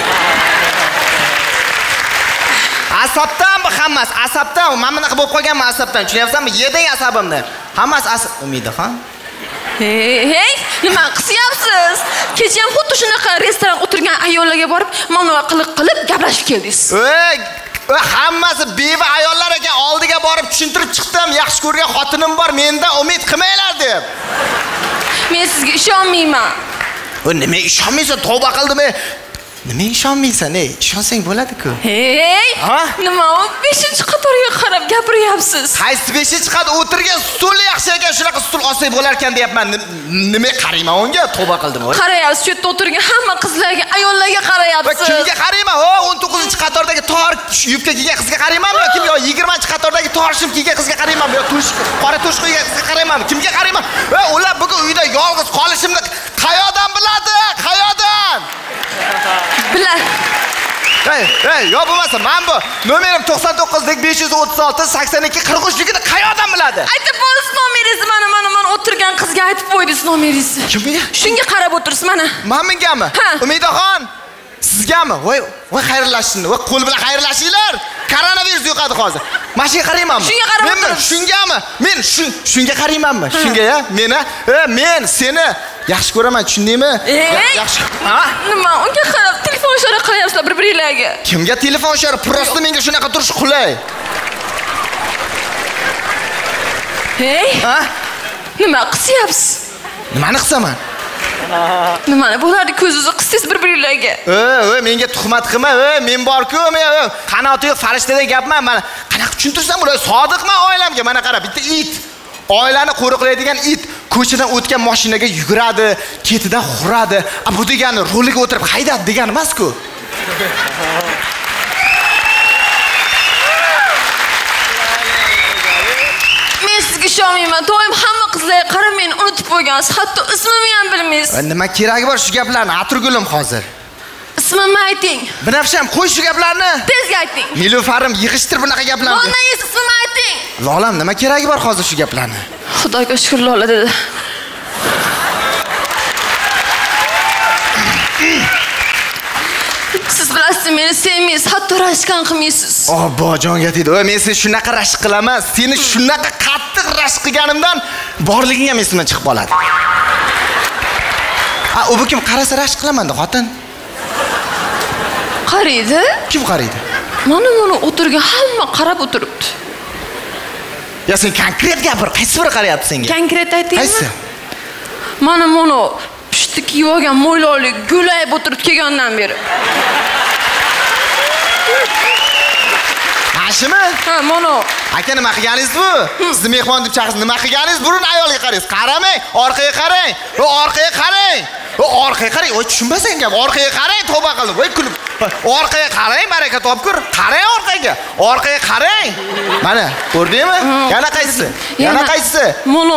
Asabdan hammasi, asabdan. Men bunaqa bo'lib qolganman asabdan. Tushunyapsanmi? Yeding asabimni. Hammasi Umidaxon.
Hey, nima qilyapsiz? Kecha ham xuddi shunaqa restoran o'tirgan ayollarga borib, mana qilib gaplashib keldingiz.
Hammasi beva ayollar ekan, oldiga borib tushuntirib chiqdim. Yaxshi ko'rgan xotinim bor, mendan umid qilmanglar deb.
Men sizga ishonmayman.
Nima ishonmaysan? Tavba qildim. Nima ishonmaysan? Ishonsang bo'ladi-ku.
Hey! Nima 5-qatorga qarab gapiryapsiz?
Qaysi 5-qat o'tirgan stul yaxshi ekan, shunaqa stul olsak bo'lar ekan deyapman. Nima qarayman unga? Tavba qildim.
Qarayapsiz, shu yerda o'tirgan hamma qizlarga, ayollarga qarayapsiz.
Kimga qarayman? 19-qatordagi tor yubka kiygan qizga qaraymanmi yoki 20-qatordagi tor shim kiygan qizga qaraymanmi yoki qora to'sh qo'ygan qizga qaraymanmi? Kimga qarayman? Ular bugun uyda yolg'iz qolishimni qayoqdan biladi? Qayoqdan?
Bilar.
Yo bo'lmasa, men bu nomerim 99-536-82-43ligini qayoqdan biladi?
Aytib bo'lsiz nomeringizni, mana o'tirgan qizga aytib qo'ydingiz nomeringizni.
Kimga?
Shunga qarab o'tirsiz, mana.
Mengami? Umidaxon, sizgami? Voy xayrlashishni, voy qo'l bilan xayrlashinglar. Koronavirus yo'qadi hozir. Mashina qaraymanmi?
Shunga qarab o'tirsiz.
Shungami? Men shunga qaraymanmi? Shunga-ya? Men seni yaxshi ko'raman, tushundingmi? Yaxshi.
Nima? Unga qarab telefon ishora qilyapsizlar bir-biringlarga.
Kimga telefon ishora? Prosta menga shunaqa turish qulay.
Hey? Nima qilyapsiz?
Nimani qilsaman?
Nimani bo'lardi ko'zingizni qisdingiz bir-biringlarga?
Menga tuhmat qilma. Men bor-ku, qanoti yo'q farishtadek gapman. Mana qanaqa tushuntirsam bo'ladi? Sodiqman oilamga. Mana qara, bitta it. Oilani qo'riqlaydigan it ko'chadan o'tgan mashinaga yuguradi, ketidan xuradi. Bu degani roliga o'tirib haydadi degani emas-ku.
Men sizga ishonmayman. Doim hamma qizlarga qarab meni unutib qo'ygansiz. Hatto ismimni ham bilmaysiz.
Nima keragi bor shu gaplarni? Atirgulim hozir.
Ismimni ayting.
Binafsham, qo'y shu gaplarni.
Tezga ayting.
Nilufarim, yig'ishtir bunaqa gaplarni.
Lolangiz ismimni ayting.
Lolam, nima keragi bor hozir shu gaplarni?
Xudoga shukr Lola dedi. Siz bilasiz, meni sevmaysiz, hatto rashkan qilmaysiz.
Jonga tegdi. Men seni shunaqa rashk qilaman. Seni shunaqa qattiq rashk qilganimdan borliging ham esimdan chiqib qoladi. U kim qarasa rashk qilaman-da, xotin.
Qaraydi?
Kim qaraydi?
Mana o'tirgan hamma qarab o'tiribdi.
Ya sen konkret gapir, qaysi biri qarayapti senga?
Konkret aytingmi?
Qaysi?
Mana pushti kiyib olgan mo'ylovli go'layib o'tirib kelgandan beri.
Ashimi?
Mana.
Aka, nima qilganingiz bu? Sizni mehmon deb chaqirsiz. Nima qilganingiz? Burun ayolga qaraysiz. Qaramang, orqaga qarang. Orqaga qarang. Orqaga qarang. Tushunmasang gap. Orqaga qarang, tavba qildim. Kulib. Orqaga qarang, baraka topkur. Qarang orqaga. Orqaga qarang. Mana, ko'rdingmi? Yana qaysi? Yana qaysi?
Mana.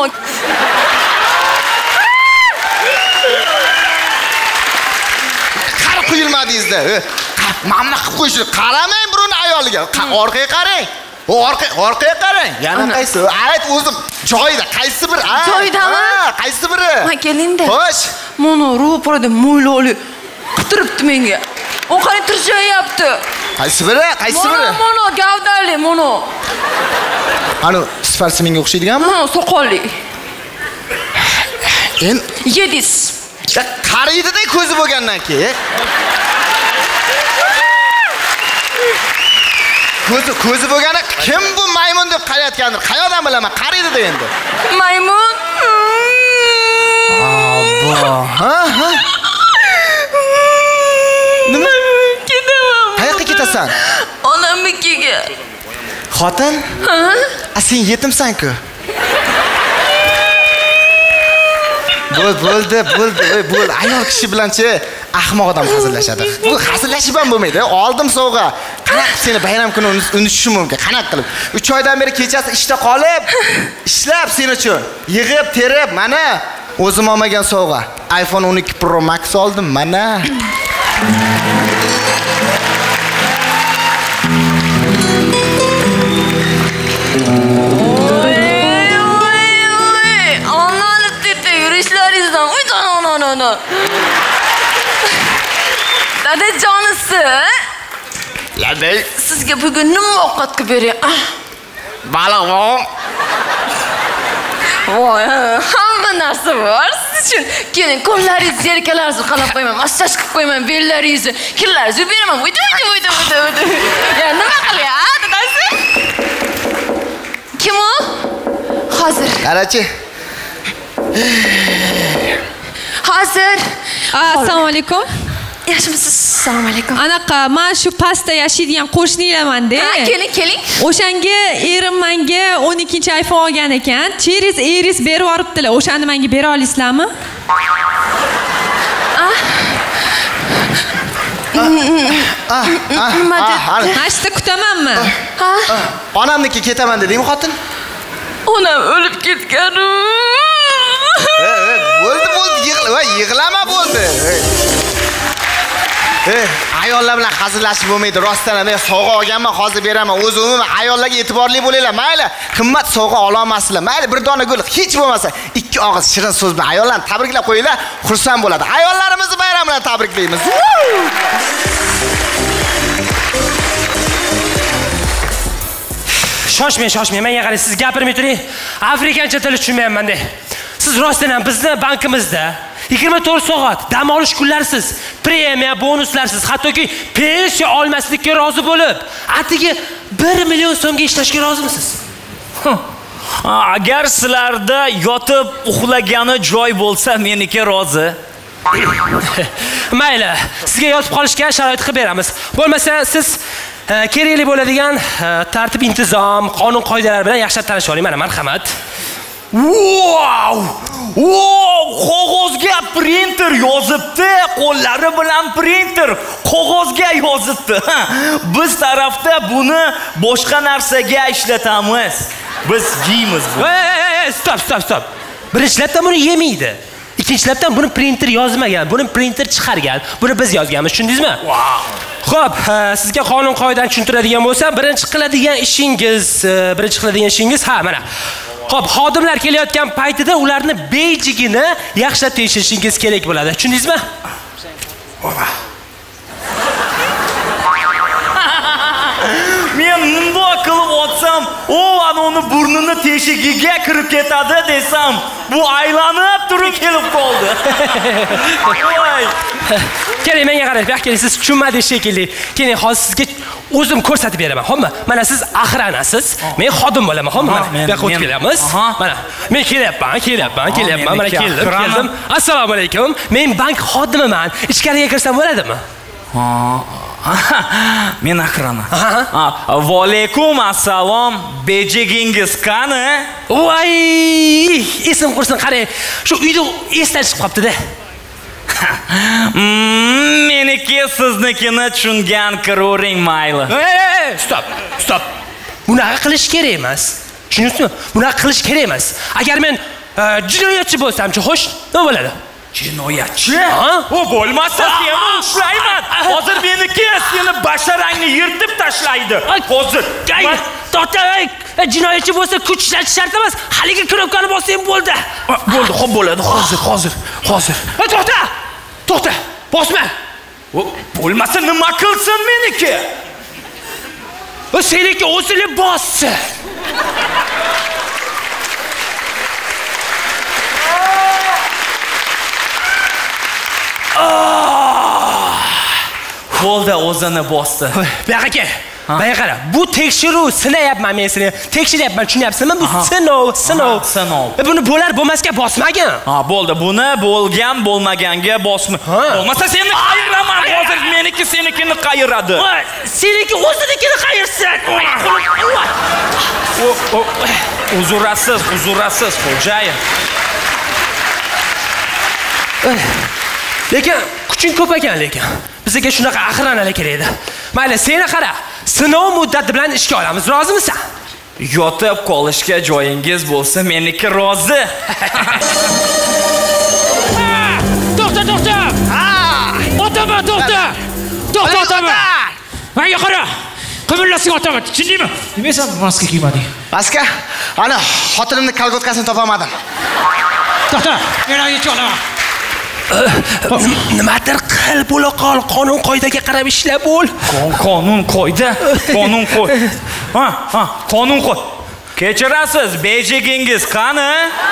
Qara quyilmadingizda. Mamna qilib qo'yishni. Qaramang burun ayoliga. Orqaga qarang. Orqaga qarang. Yana qaysi? Ayt o'zim joyida. Qaysi bir?
Joyidami?
Qaysi biri?
Men kelinda.
Xo'sh.
Mana ro'parada mo'ylovli qitiribdi menga. O qani tirjayapti.
Qaysi biri? Qaysi biri?
Mana gavdali, mana.
Ana sportsmenga o'xshaydiganmi?
Soqolli. Yedis.
Qaraydi-da ko'zi bo'lgandan keyin. Ko'zi bo'lgani kim bu maymun deb qarayotgandir? Qayoqdan bilaman? Qaraydi-da endi.
Maymun?
Nima?
Ketaman.
Qayoqqa ketasan?
Onamnikiga.
Xotin? Sen yetimsan-ku. Bo'ldi. Ayol kishi bilan-chi ahmoq odam hazillashadi. Bu hazillashib ham bo'lmaydi. Oldim sovg'a. Qanaqa qilib seni bayram kuni unutishim mumkin? Qanaqa qilib? 3 oydan beri kechasi ishda qolib, ishlab sen uchun, yig'ib, terib, mana o'zim olmagan sovg'a. iPhone 12 Pro Max oldim, mana.
Dadajonisi.
Laday.
Sizga bugun nima ovqat qilib beray?
Baliq.
Voy, hamma narsa bor siz uchun. Keling, qo'llaringizni yelkalaringizni qalab qo'yman, massaj qilib qo'yman, bellaringizni, kirlaringizni beraman. Voy. Ya nima qilyapsiz, dadasi? Kim u? Hozir.
Qarachi.
Hozir.
Assalomu alaykum.
Yaxshimisiz? Assalomu alaykum.
Anaqa, men shu pastda yashaydigan qo'shnilarman-da.
Keling.
O'shanga erim menga 12-chi iPhone olgan ekan. Через Iris berib yuboribdilar. O'shani menga bera olasizlarmi? Nashta kutamanmi?
Onamniki ketaman dedingmi, xotin?
Onam o'lib ketgan.
Bo'ldi, yig'lama bo'ldi. Ayollar bilan hazillashib bo'lmaydi. Rostdan men sovg'a olganman, hozir beraman. O'z umuman ayollarga e'tiborli bo'linglar. Mayli, qimmat sovg'a ola olmasizlar. Mayli, bir dona gul hech bo'lmasa 2 og'iz shirin so'z bilan ayollarni tabriklab qo'yinglar, xursand bo'ladi. Ayollarimizni bayram bilan tabriklaymiz.
Shoshmang, menga qarang, siz gapirmay turing. Afrikancha til tushunmayapman-da. Siz rostdan ham bizni bankimizda 24 soat dam olish kunlarsiz, premiya, bonuslarsiz, hattoki pensiya olmaslikka rozi bo'lib, atigi 1 million so'mga ishlashga rozimisiz?
Agar sizlarda yotib uxlagani joy bo'lsa, meniki rozi.
Mayli, sizga yotib qolishga sharoit qilib beramiz. Bo'lmasa siz kerakli bo'ladigan tartib, intizom, qonun qoidalar bilan yaxshilab tanishib oling. Mana marhamat.
Wow! Qog'ozga printer yozibdi, qo'llari bilan printer qog'ozga yozibdi. Biz tarafda buni boshqa narsaga ishlatamiz. Biz yeymiz buni.
Stop. Birinchilabdan buni yemaydi. Ikkinchilabdan buni printer yozmagan, buni printer chiqargan. Buni biz yozganmiz, tushundingizmi? Xo'p, sizga qonun qoidani tushuntiradigan bo'lsam, birinchi qiladigan ishingiz ha, mana. Xo'p, xodimlar kelayotgan paytida ularni bejigini yaxshilab tekshirishingiz kerak bo'ladi. Tushundingizmi?
Men bundoq qilib otsam, uni burnini teshigiga kirib ketadi desam, bu aylanib turib kelib qoldi.
Keling, menga qarang, keling, siz tushunmadingiz shekilli. Keling, hozir sizga o'zim ko'rsatib beraman, xo'pmi? Mana siz axranasiz, men xodim bo'laman, xo'pmi? Mana bu yoqqa o'tib kelamiz. Mana men kelyapman, mana keldim. Assalomu alaykum. Men bank xodimiman. Ichkariga kirsam bo'ladimi?
Men axrana. Va alaykum assalom. Bejigingiz qani?
Voy, esim qursin, qarang. Shu uyda esdan chiqib qopti-da.
Meniki siznikini tushungan kiravering mayli.
Stop. Bunaqa qilish kerak emas. Tushundingizmi? Bunaqa qilish kerak emas. Agar men jinoyatchi bo'lsam-chi, xo'sh, nima bo'ladi?
Jinoyatchi? O bo'lmasa seni ushlayman. Hozir meniki seni basharangni yirtib tashlaydi. Hozir.
To'xtang. Jinoyatchi bo'lsa kuch ishlatish shart emas. Haligi kirobkani bossang bo'ldi.
Bo'ldi, xo'p bo'ladi. Hozir.
To'xta. Bosma.
Bo'lmasa nima qilsin meniki?
Seniki o'zini bossa.
Bo'ldi, o'zini bosdi.
Bu yoqqa kel. Mana qara, bu tekshiruv, sinayapman men seni. Tekshiryapman, tushunyapsizmi? Bu sinov. Buni bo'lar bo'lmasga bosmagin.
Bo'ldi, buni bo'lgan bo'lmaganga bosma. Bo'lmasa seni qayiraman. Hozir meniki senikini qayiradi.
Seniki o'zinikini qayirsin.
Uzurasiz, xo'jayin.
Lekin kuching ko'p ekan lekin. Bizga shunaqa axiranalar kerak edi. Mayli, seni qara. Sinov muddati bilan ishga olamiz. Rozimisan?
Yotib qolishga joyingiz bo'lsa, meniki rozi.
To'xta. Otaman, to'xta. Otaman. Menga qara. Qimirlasang otaman. Tushundingmi? Nima maska kiymading?
Maska? Ana, xotinimni kalgotkasini topolmadim.
To'xta. Meni aytib olaman.
Nimadir qil, bo'la qol. Qonun qoidaga qarab ishlab bo'l.
Qonun qoida. Ha, qonun qoida. Kechirasiz, bejigingiz qani?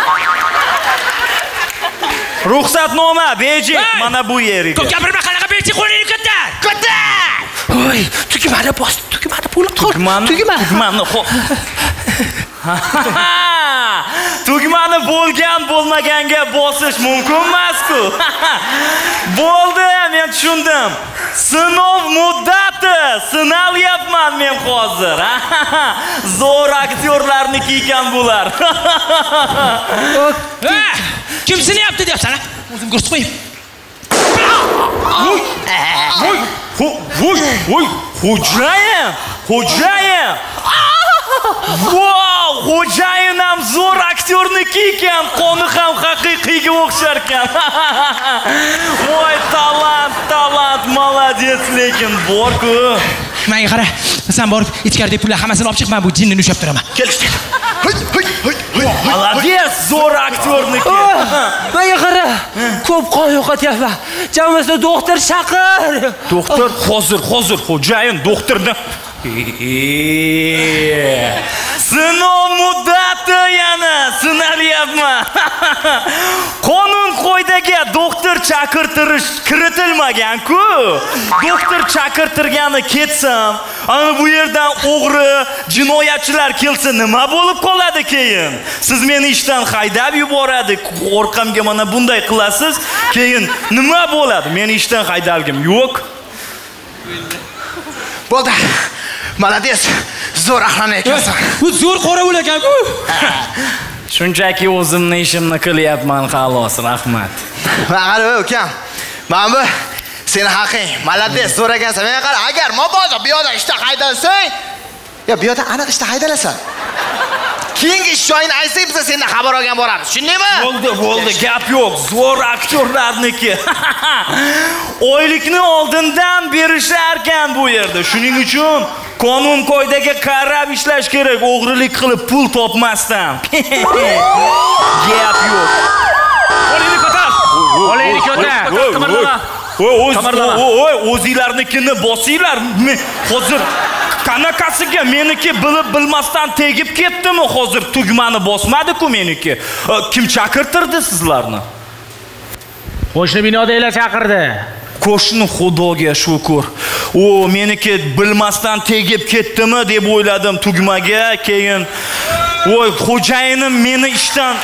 Ruxsatnoma, bejik mana bu yeriga.
Ko'p gapirma, qanaqa bejik qo'lingni ko'tar.
Voy, tugmani bos, tugmani bo'lib qol.
Tugmani Tugmani bo'lgan bo'lmaganga bosish mumkin emas-ku. Bo'ldi, men tushundim. Sinov muddati, sinalyapman men hozir. Zo'r aktyorlarniki ekan bular.
Kim sinyapti deyapsan? O'zim ko'rsatib qo'yim.
Voy, xo'jayin. Wow, xo'jayin ham zo'r aktyorniki ekan, qoni ham haqiqiyga o'xshar ekan. Voy, talant, молодец, lekin bor-ku.
Menga qara, sen borib ichkarida pullar hammasini olib chiq, men bu jinnini ushlab turaman.
Kelishdik. Молодец, zo'r aktyorniki.
Menga qara, ko'p qon yo'qotyapman. Jamimizda doktor chaqir.
Doktor, hozir xo'jayin doktorni. Sinov muddati yana sinalyapman. Qonun qoidaga doktor chaqirtirish kiritilmagan-ku. Doktor chaqirtirgani ketsam, ana bu yerdan o'g'ri, jinoyatchilar kelsa nima bo'lib qoladi keyin? Siz meni ishdan haydab yuboradi, orqamga mana bunday qilasiz, keyin nima bo'ladi? Meni ishdan haydalgim yo'q.
Bo'ldi. Молодец. Zo'r axlana ekansan.
Bu zo'r qorovul ekan-ku.
Shunchaki o'zimni ishimni qilyapman, xolos, rahmat.
Qara, ukam. Mana bu seni haqing. Молодец, zo'r ekansan. Menga qara, agar mabodo bu yoqda ishda haydalsang, bu yoqda aniq ishda haydalasan. Keyingi ish joyini aytsak, biz sendan xabar olgan boramiz. Tushundingmi?
Bo'ldi, gap yo'q. Zo'r aktyorlarniki. Oylikni oldindan berishar ekan bu yerda. Shuning uchun qonun qoidaga qarab ishlash kerak, o'g'rilik qilib pul topmasdan. Gap yo'q.
Qo'lingni ko'tar.
O'zinglarnikini bosinglar. Hozir qanaqasiga meniki bilib bilmasdan tegib ketdimi hozir? Tugmani bosmadi-ku meniki. Kim chaqirtirdi sizlarni?
Qo'shni binodagilar chaqirdi.
Qo'shni xudoga shukr. O meniki bilmasdan tegib ketdimi deb o'yladim tugmaga, keyin voy xo'jayinim meni ishdan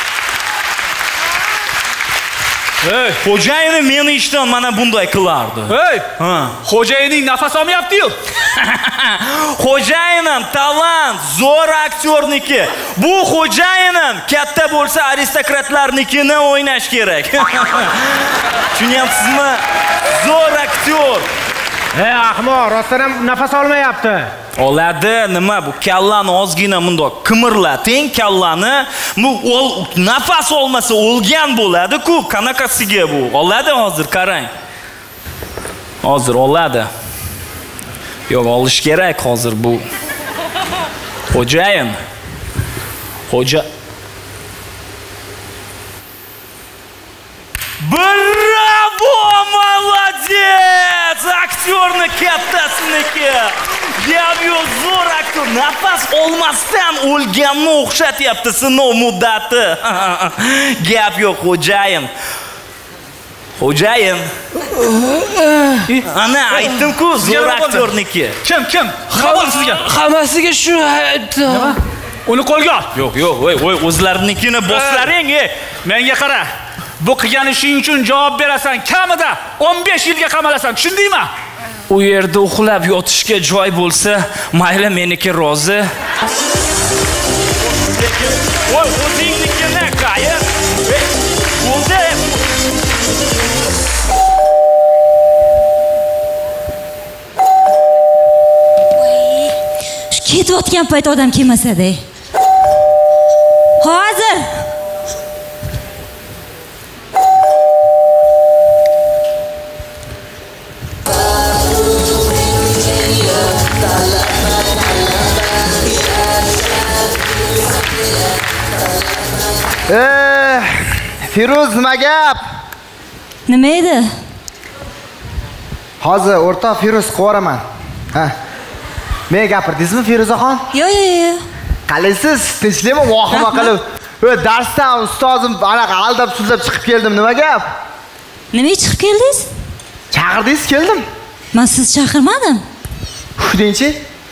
xo'jayinim meni ishdan mana bunday qilardi.
Xo'jayining nafas olmayapti-yu.
Xo'jayinim talant, zo'r aktyorniki. Bu xo'jayinim katta bo'lsa aristokratlarnikini o'ynash kerak. Tushunyapsizmi? Zo'r aktyor.
Ahmoq, rostdan ham nafas olmayapti.
Oladi, nima bu kallani ozgina bundoq qimirlating kallani. Bu nafas olmasa o'lgan bo'ladi-ku, qanaqasiga bu? Oladi hozir qarang. Hozir oladi. Yo'q, olish kerak hozir bu. Xo'jayin. Bravo, молодец! Aktyorni kattasiniki. Gap yo'q, zo'r aktyor. Nafas olmasdan o'lganni o'xshatyapti sinov muddati. Gap yo'q, xo'jayin. Ana aytdim-ku, zo'r aktyorniki.
Kim?
Hammasiga shu aytdi.
Uni qo'lga ol.
Yo'q, voy, o'zlarinikini boslaring. Menga qara. Bu qilgan ishing uchun javob berasan, kamida 15 yilga qamalasan, tushundingmi? U yerda uxlab yotishga joy bo'lsa, mayli meniki rozi. Voy, o'zingnikini qayir. Bo'ldi.
Ketayotgan payt odam kelmasa-da. Hozir.
Firuz nima gap?
Nima edi?
Hozir o'rtoq Firuz qo'raman. Ha. Men gapirdingizmi Firuzaxon?
Yo'q.
Qalaysiz? Tinchlikmi? Vahima qilib. Darsdan ustozim anaqa aldab-suldab chiqib keldim. Nima gap?
Nimaga chiqib keldingiz?
Chaqirdingiz, keldim.
Men siz chaqirmadim.
Xudinchi?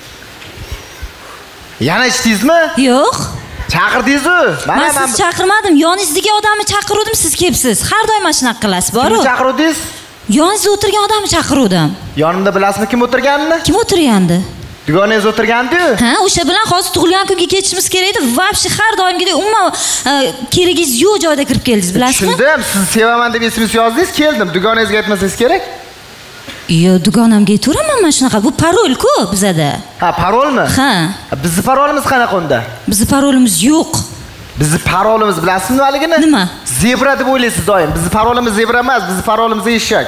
Yana ichdingizmi?
Yo'q.
Chaqirdingiz-ku.
Men siz chaqirmadim. Yoningizdagi odamni chaqirdim, siz kelibsiz. Har doim mana shunaqa qilasiz, bor-ku.
Kimni chaqirdingiz?
Yoningizda o'tirgan odamni chaqirdim.
Yonimda bilasizmi kim o'tirganini?
Kim o'tirgandi?
Dugoningiz o'tirgandi-ku.
Ha, o'sha bilan hozir tug'ilgan kunga ketishimiz kerak edi. Vobshe har doimgidek umuman keragingiz yo'q joyda kirib keldingiz, bilasizmi?
Tushundim. Siz sevaman deb esmingizni yozdingiz, keldim. Dugoningizga aytmasangiz kerak.
Yo'q, dugonamga aytaveraman men shunaqa. Bu parol-ku bizada.
Ha, parolmi?
Ha.
Bizning parolimiz qanaqa unda?
Bizning parolimiz yo'q.
Bizning parolimiz bilasizmi nimaligini?
Nima?
Zebra deb o'ylaysiz doim. Bizning parolimiz zebra emas, bizning parolimiz eshak.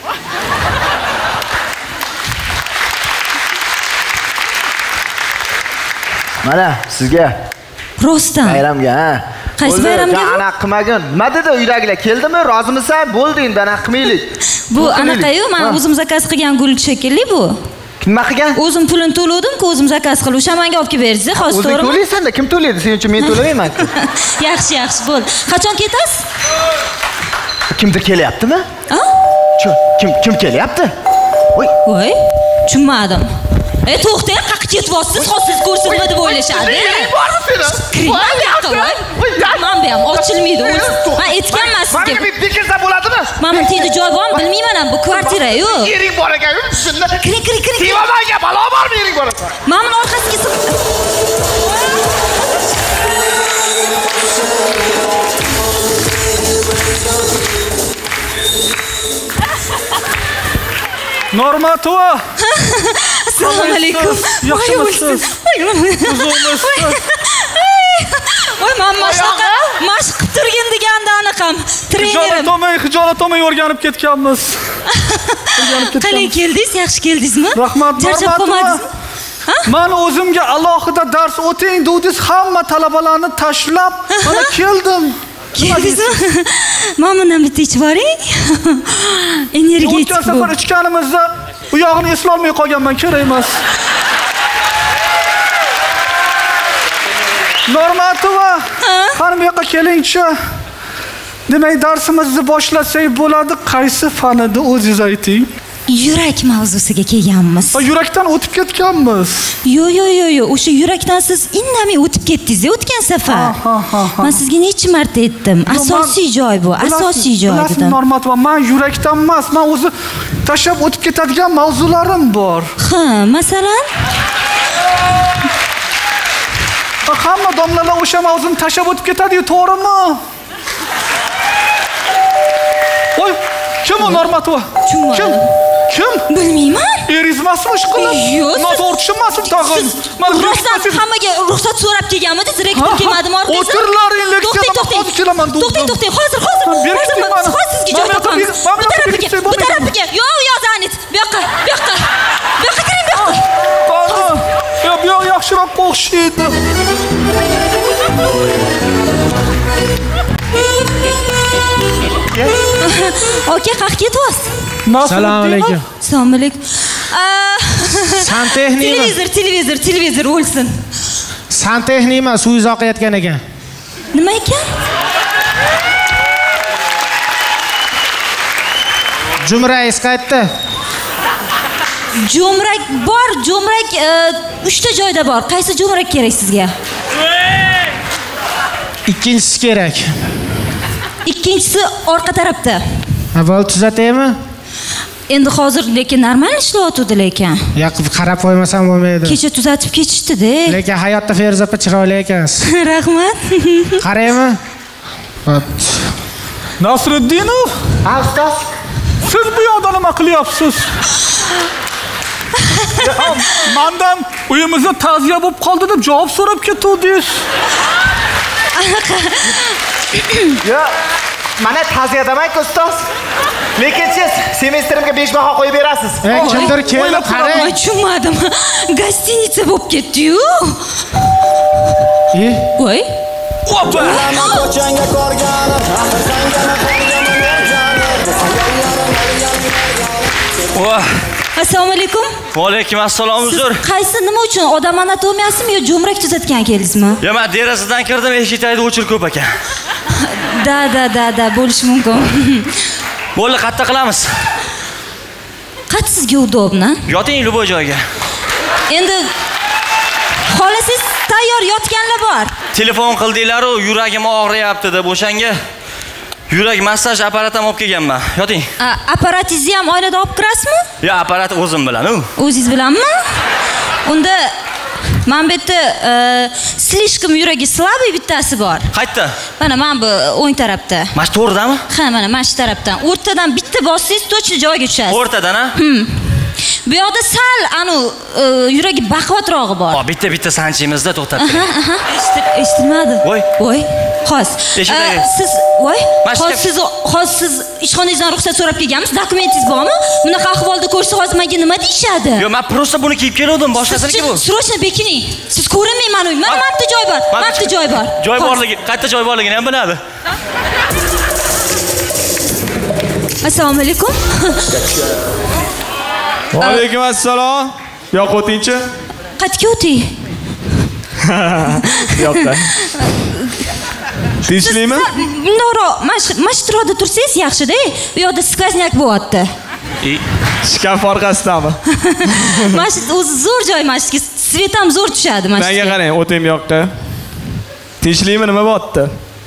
Mana sizga.
Rostdan.
Bayramga, ha.
Qaysi bayramga?
Anaqa qilmagin. Nima dedi uydagilar? Keldimi? Rozimisan? Bo'ldi endi anaqa qilmaylik.
Bu anaqa-yu, men o'zim zakaz qilgan gul shekilli bu.
Nima qilgan?
O'zim pulini to'lovdim-ku, o'zim zakaz qilib. O'sha menga olib kelib berdingiz, hozir to'g'rimi?
O'zing to'laysan-da, kim to'laydi? Sen uchun men to'lamayman-ku.
Yaxshi, bo'ldi. Qachon ketasiz?
Kimdir kelyaptimi?
Ha?
Kim kelyapti?
Voy, tushunmadim. To'xtang, qayerga ketyapsiz? Hozir siz ko'rsiz nima deb o'ylashadi?
Bormi seni?
Kirmang bu yoqqa, voy. Men bu ham ochilmaydi. Men aytganman sizga.
Menga bekilsa bo'ladimi?
Men teyda joy bormi? Bilmayman ham, bu kvartira-yu.
Yering bor ekan-ku, tushundim.
Kiring.
Sevamanga balo bormi yering bor ekan?
Men buni orqasiga
Normatova.
Assalomu alaykum.
Yaxshimisiz?
Voy, men mashq qilib turgin deganda anaqam. Trenerim.
Hijolat olmay o'rganib ketganmiz.
Qalay keldingiz? Yaxshi keldingizmi?
Rahmat,
charchab qolmadingizmi?
Men o'zimga alohida dars o'ting dedingiz, hamma talabalarni tashlab, mana keldim.
Keldingizmi? Men bundan bitta ichib boring. Energetik.
O'tgan safar ichganimizda u yog'ini eslolmay qolganman, kerak emas. Normatova, qani bu yoqqa kelingchi. Demak, darsimizni boshlasak bo'ladi. Qaysi fan edi, o'zingiz ayting.
Yurak mavzusiga kelganmiz.
Yurakdan o'tib ketganmiz.
Yo'q. O'sha yurakdan siz indamay o'tib ketdingiz-ku o'tgan safar. Men sizga necha marta aytdim. Asosiy joy bu, asosiy joy dedim.
Normatova, men yurakdan emas, men o'zi tashlab o'tib ketadigan mavzularim bor.
Ha, masalan?
Hamma domlalar o'sha mavzuni tashlab o'tib ketadi-yu, to'g'rimi? Voy, kim u Normatova? Kim?
Bilmayman.
Erizmasmi ish qilib?
Yo'q.
Noto'g'ri tushunmasin tag'in.
Rostdan hammaga ruxsat so'rab kelganmidingiz? Rektor kelmadimi orqangizda?
O'tirlaring leksiyada hozir kelaman.
To'xtang, hozir. Hozir sizga joy topamiz. Bu tarafiga. Yo'q, zanit. Bu yoqqa. Bu yoqqa kiring, bu yoqqa.
Bu yoq yaxshiroq o'xshaydi.
Aka, qayerga ketyapsiz?
Assalomu alaykum.
Assalomu alaykum.
Santexnikmi?
Televizor o'lsin.
Santexnikmi? Suv oqayotgan ekan.
Nima ekan?
Jumrais qaytdi.
Jo'mrak bor, jo'mrak 3 ta joyda bor. Qaysi jo'mrak kerak sizga?
Ikkinchisi kerak.
Ikkinchisi orqa tarafda.
Avval tuzataymi?
Endi hozir lekin normal ishlayotdi lekin.
Yo'q, qarab qo'ymasam bo'lmaydi.
Kecha tuzatib ketishdi-da.
Lekin hayotda Feruza opa chiroyli ekansiz.
Rahmat.
Qaraymi?
Nasriddinov?
Ha, ustoz.
Siz bu yoqda nima qilyapsiz? Mendan uyimizda ta'ziya bo'lib qoldi deb javob so'rab ketdingiz.
Yo, mana ta'ziya demang ustoz. Lekin siz semestrimga 5 baho qo'yib berasiz.
Kimdir kelib qarang.
Tushunmadim. Gostinitsa bo'lib ketdi-yu. Voy.
Opa!
Assalomu alaykum.
Va alaykum assalom uzr.
Qaysi nima uchun odam anatomiyasimi yo jo'mrak tuzatgan keldingizmi?
Yo, men derazadan kirdim, eshik tagida o'chir ko'p ekan.
Da, bo'lishi mumkin.
Bo'ldi, qatta qilamiz.
Qat sizga udobni?
Yoting любой joyga.
Endi xolasiz tayyor yotganlar bor.
Telefon qildinglar-ku, yuragim og'riyapti deb o'shanga yurak massaj apparatini olib kelganman. Yoting.
Apparatingizni ham oynada olib kirasizmi?
Yo, apparat o'zim bilan.
O'zingiz bilanmi? Unda men bu yerda slishkom yuragi slabый bittasi bor.
Qayerda?
Mana men bu o'ng tarafda.
Mana shu to'g'ridami?
Ha, mana shu tarafdan. O'rtadan bitta bossangiz точно joyiga tushasiz.
O'rtadan, ha?
Bu yoqda sal yuragi baquvvatrog'i bor.
Bitta sanchimizda to'xtatib.
Eshitilmadi. Voy. Xos. Siz ishxonangizdan ruxsat so'rab kelgansiz. Dokumentingiz bormi? Bunaqa ahvolda ko'rsa hozir menga nima deyishadi?
Yo, men просто buni kiyib keldim, boshqasini bu.
Srochno bekining. Siz ko'rinmayman uy. Mana bu joy bor. Mana joy bor.
Joy borligi, qayerda joy borligini ham biladi.
Assalomu alaykum.
Va alaykum assalom. Yo'q, o'tingchi.
Qayerga o'ting?
Yo'qda. Tinchlikmi?
Mashtroda tursangiz yaxshi-da. Bu yoqda skvoznak bo'lyapti.
Shkaf orqasidami?
Mashit o'zi zo'r joy mashitga. Svet ham zo'r tushadi mashitga.
Menga qarang, o'ting bu yoqda. Tinchlikmi, nima bo'lyapti?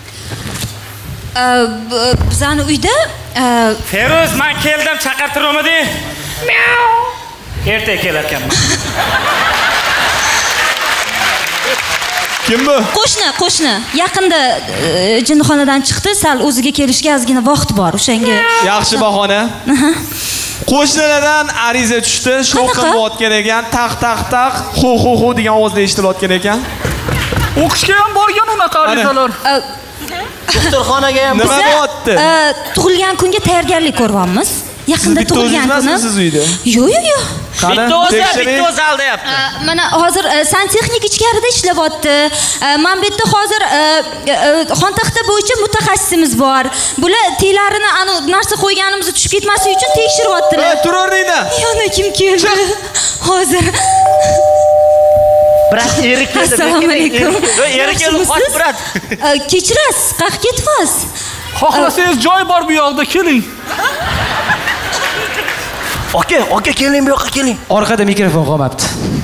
Bizani uyda
Feruz, men keldim, chaqirtirmading? Miau. Erta kelarkanman.
Kim bu?
Qo'shni. Yaqinda jinxonadan chiqdi, sal o'ziga kelishga ozgina vaqt bor, o'shanga.
Yaxshi bahona. Qo'shnilardan ariza tushdi, shovqin bo'layotgan ekan, taq, hu degan ovozlar eshitilayotgan ekan.
O'qishga ham borgan unaqa arizalar.
Doktorxonaga ham
nima bo'lyapti?
Tug'ilgan kunga tayyorgarlik ko'ryapmiz. Yaqinda tug'ilgan kuni.
Siz uyda?
Yo'q.
Bitta o'zi aldayapti.
Mana hozir santexnik ichkarida ishlayapti. Men bu yerda hozir xontaxta bo'yicha mutaxassisimiz bor. Bular telarini narsa qo'yganimizni tushib ketmasligi uchun tekshiryaptilar.
Tur o'rningda.
Yana kim keldi? Hozir.
Brat, eri keldi.
Assalomu alaykum.
Eri keldi, qoch brat.
Kechirasiz, qayerga ketyapsiz?
Xohlasangiz joy bor bu yoqda, keling.
Aka, keling bu yoqqa keling.
Orqada mikrofon qolmabdi.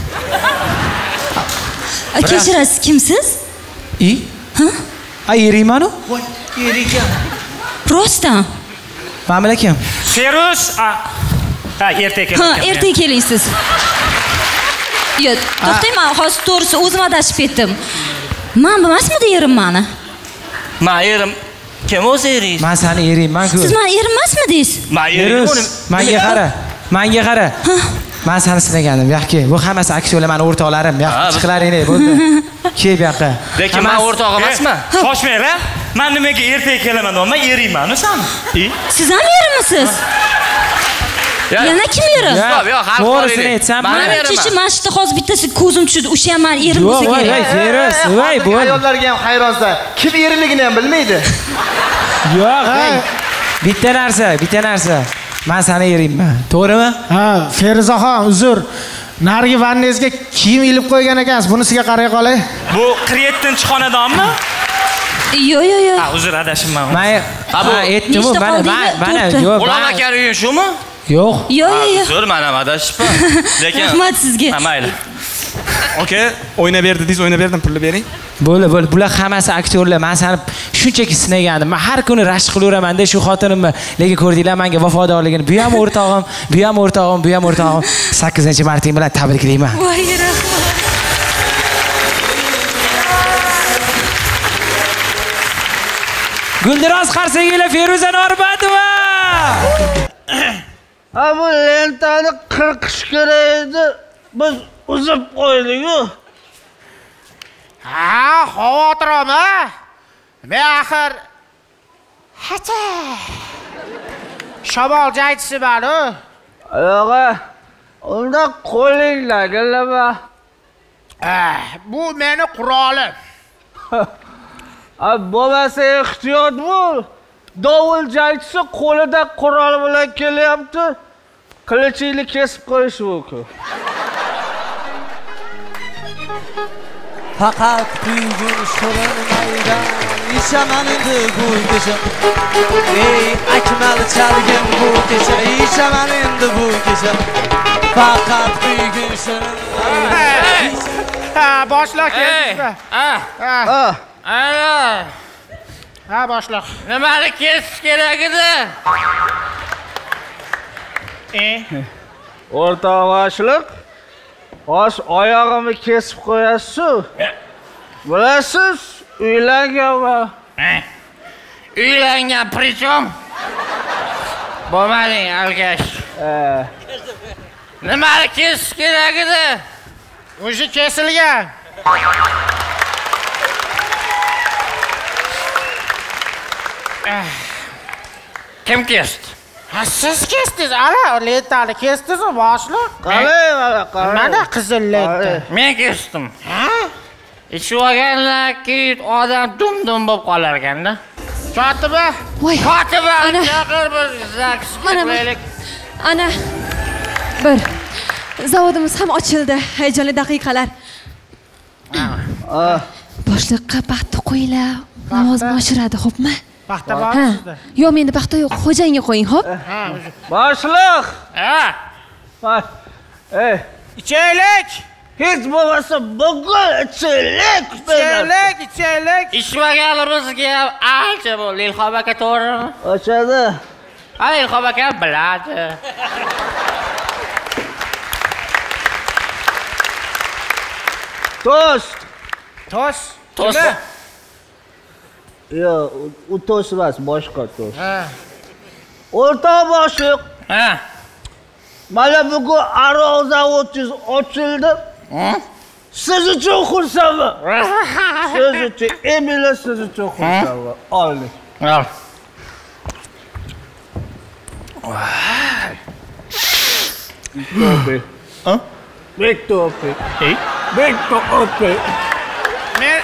Kechirasiz, kimsiz?
Eriyman-u?
Voy, erigan.
Rostdan.
Men kim?
Feruz, erta keling.
Erta keling siz. Yo'q, to'xtang, men hozir to'g'risi o'zim adashib ketdim. Men emasmidi erim meni?
Men erim. Kim o'zi eringiz?
Men seni eriyman-ku.
Siz men erim emasmidingiz?
Men erim.
Menga qara. Men seni sinagandim, yo'qki. Bu hammasi aktyorlar, meni o'rtoqlarim. Yo'q, chiqlaring, bo'ldi. Kel bu yoqqa.
Lekin men o'rtoq emasman.
Shoshmanglar. Men nimaga ertaga kelaman, men eriyman-ku sen.
Siz ham erimisiz? Yana kim erim?
Yo'q, hal
to'g'risini aytsam,
men mashitda hozir bittasi ko'zim tushdi. O'sha ham men erim bo'lsa kerak.
Feruz, bu
ayollarga ham hayronsan. Kim eriligini ham bilmaydi.
Yo'q, bitta narsa. Men seni eriyman. To'g'rimi?
Ha, Feruzaxon, uzr. Narigi vannangizga kiyim ilib qo'ygan ekansiz. Bunisiga qaray qolay.
Bu 47-chi xonadonmi?
Yo'q.
Uzr, adashibman.
Men aytdim-ku, mana yo'q.
Ular aka uyi shumi?
Yo'q.
Zo'r, men ham adashibman. Lekin
rahmat sizga.
Mayli.
Oka, o'ynab berdingiz, o'ynab berdim, pulni bering.
Bo'ldi. Bular hammasi aktyorlar. Men seni shunchaki sinagandim. Men har kuni rashk qilaveraman-da shu xotinimni. Lekin ko'rdinglar menga vafodorligini. Bu ham o'rtog'im. 8-marting bilan tabriklayman.
Voy, rahmat.
Guldiroz Qarsangiylar Feruza Normatova.
Ha bu lentani qirqish kerak edi. Biz uzib qo'ydik-ku.
Ha, xavotir olma. Men axir hacha. Shamol jaytisiman-ku.
Yo'q. Unda qo'linglar, nima?
Bu meni qurolim.
Bo'lmasa ehtiyot bo'l. Dovul jangchisi qo'lida qurol bilan kelyapti. Qilichingni kesib qo'yish mumkin.
Faqat bugun so'ramaydan ishaman endi bu kecha. Ey akmal chalgin bu kecha, ishaman endi bu kecha. Faqat bugun so'ramaydan.
Ha, boshliq keldingizmi? Ha, boshliq.
Nimani kesish kerak edi?
O'rta boshliq, hozir oyog'imni kesib qo'yasiz. Bilasiz, uylanganman.
Uylangan prichom? Bo'lmading, alkash. Nimani kesish kerak edi?
O'zi kesilgan.
Kim kesdi?
Ha, siz kesdingiz. Ana, lentani kesdingizmi, boshliq?
Qalay.
Mana qizil lenta.
Men kesdim. Ha? Ichib olganlar keyin odam dum-dum bo'lib qolar ekanda.
Kotiba.
Kotiba, chaqir bir zaksga qilaylik.
Ana. Bir. Zavodimiz ham ochildi. Hayajonli daqiqalar. Boshliqqa paxta qo'yinglar. Lavozim oshiradi, xo'pmi?
Paxta bormi sizda?
Yo'q, menda paxta yo'q. Xo'jayinga qo'ying, xo'p?
Boshliq.
Ichaylik.
Hech bo'lmasa bugun ichaylik.
Ichaylik.
Ichmaganimizga ham ancha bo'ldi. Ilhom aka to'g'rimi?
Ochadi.
Ha, Ilhom aka biladi.
Tost.
Tost.
Yo'q, u tost emas, boshqa tost. O'rta boshliq. Mana bugun aroq zavodingiz ochildi. Siz uchun xursandman. Siz uchun, Emila siz uchun xursandman. Oling.
Al.
To'pi. Bek to'pi. Bek to'pi.
Men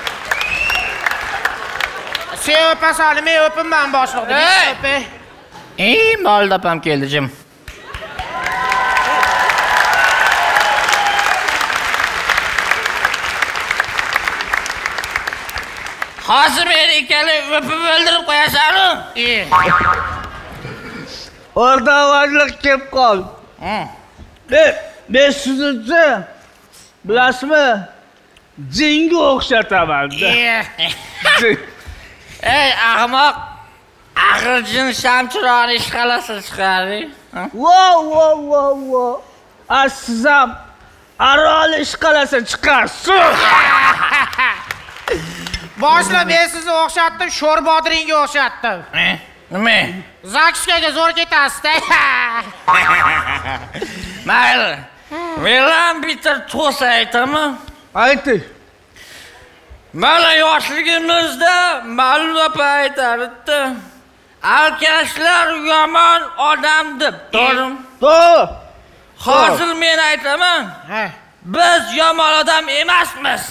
sen o'pasan, men o'pinman boshliq.
Moldapam keldi, jim. Hozir meni ikkala o'pib o'ldirib qo'yasan-ku.
O'rta boshliq kelib qol. Men sizni bilasizmi? Jinga o'xshataman.
Ey, ahmoq. Axir jin shamchiroqni ishqalasa chiqarding.
Vo. Siz ham aroli ishqalasa chiqarsiz.
Boshliq, men sizni o'xshatdim, Sho'rbodringga o'xshatdim.
Nima?
Zakskaga zo'r ketasiz-da.
Mayli. Men bitta to's aytaman.
Ayting.
Mana yoshligimizda Ma'lum opa aytardi. Alkashlar yomon odam deb. To'g'rimi?
To'g'ri.
Hozir men aytaman. Biz yomon odam emasmiz.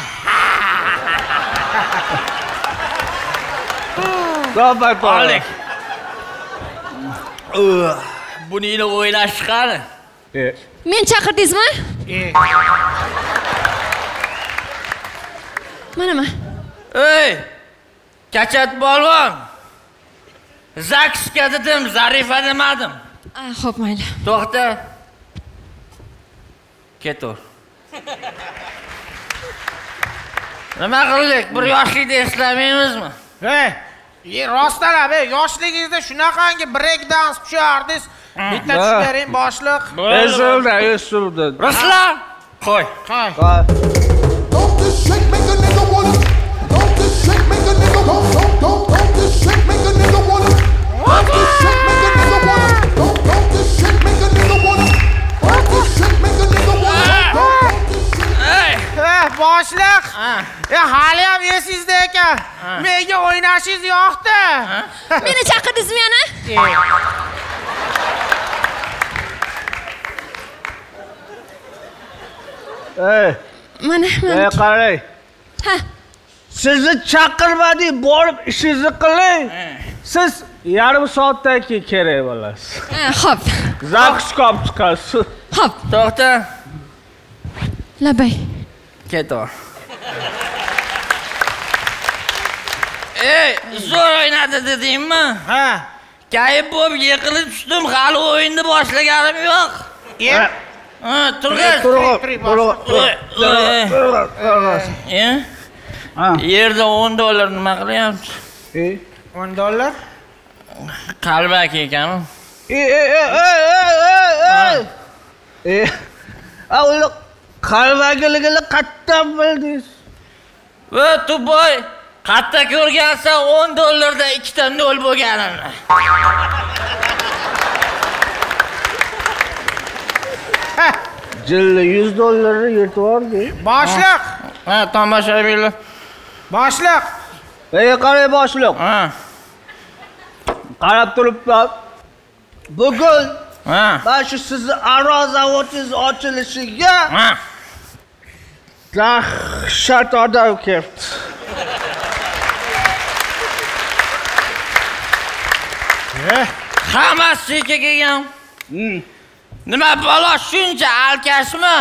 To'g'ri.
Buningni o'ynash qani?
Men chaqirdingizmi? Mana.
Ey! Kachat polvon. Zaksga dedim, Zarifa demadim.
Xo'p, mayli.
To'xta. Ketur. Nima qildik? Bir yoshlikda eslamaymizmi?
Rostdan, yoshligingizda shunaqangi break dance tushdingiz. Bitta tushib bering, boshliq.
Esulda.
Ruslan, qo'y.
Don't this shake make a nigga wanna? Don't this shake make a nigga wanna? Don't this shake make a nigga wanna? Don't this shake make
nega o'ynashingiz yo'qdi?
Meni chaqirdingizmi yana? Mana.
Qarang.
Ha.
Sizni chaqirmadik, borib ishingizni qiling. Siz yarim soatdan keyin kerak bo'lasiz.
Xo'p.
Zax kop chiqasiz.
Xo'p.
To'xta.
Labay.
Keto. Zo'r o'ynadi dedingmi?
Ha.
Kayib bo'lib yiqilib tushdim, hali o'yinni boshlaganim yo'q. Turg'in. Yerda $10 nima qilyapti?
$10?
Qalbaki ekan.
Uni qalbakiligini qattan bildingiz.
Va tuboy, qatta ko'rgansan $10 da 2 ta 0 bo'lganini.
Jilla $100 yirtib oldi.
Boshliq.
Tomoshabinlar.
Boshliq.
Qarang boshliq. Qarab turibman. Bugun mana shu sizni aro zavodingiz ochilishiga dahshat odam kelibdi.
Hammasi kelgan. Nima balo shuncha alkashmi?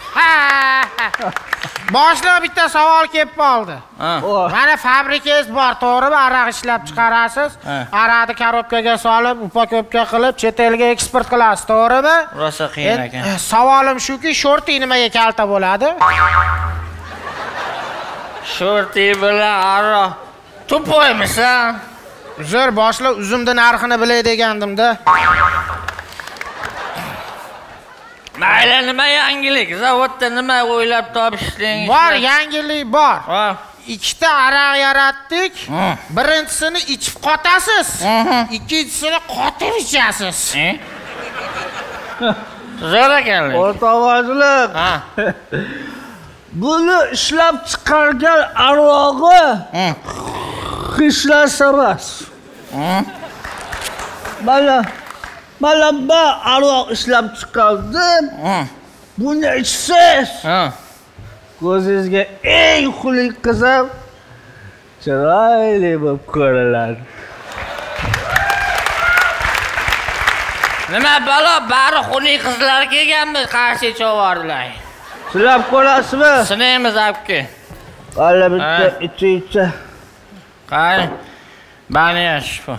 Boshliq bitta savol kelib qoldi. Mana fabrikangiz bor, to'g'rimi? Aroq ishlab chiqarasiz. Aroqni korobkaga solib, upakopka qilib, chet elga eksport qilasiz, to'g'rimi?
Rosa qiyin ekan.
Savolim shuki, shorti nimaga kalta bo'ladi?
Shorti bilan aroq tupoymisan?
Uzr, boshliq, uzumni narxini bilay degandim-da.
Mayli, nima yangilik? Zavodda nima o'ylab topishding?
Bor, yangilik bor. Ikkita aroq yaratdik. Birinchisini ichib qotasiz, ikkinchisini qotib ichasiz.
Zo'r ekan.
O'rtoqlar. Buni ishlab chiqargan arog'i hishlas emas. Mana ben aroq ishlab chiqardim. Buni ichsiz. Ko'zingizga eng xunuk qizim chiroyli bo'lib ko'rinadi.
Nima balo, bari xunuk qizlar kelganmi? Qarshi chovarlar.
Sinab ko'rasizmi?
Sinaymiz abki.
Alla bitta ichi.
Qani. Bani yashfu.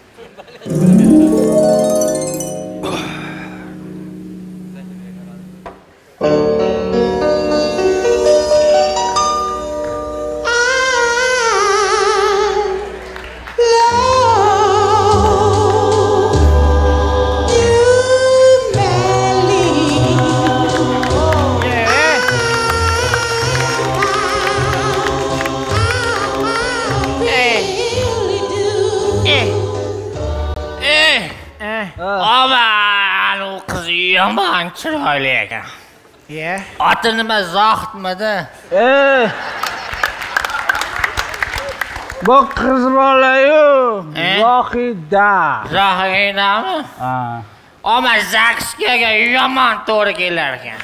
Aman, o kız yaman chiroyli ekan. Oti nima, Zohidmidi?
Bu qiz bola-yu, Zohida.
Zohidami? Ama Zaksga yomon to'g'ri kelar ekan.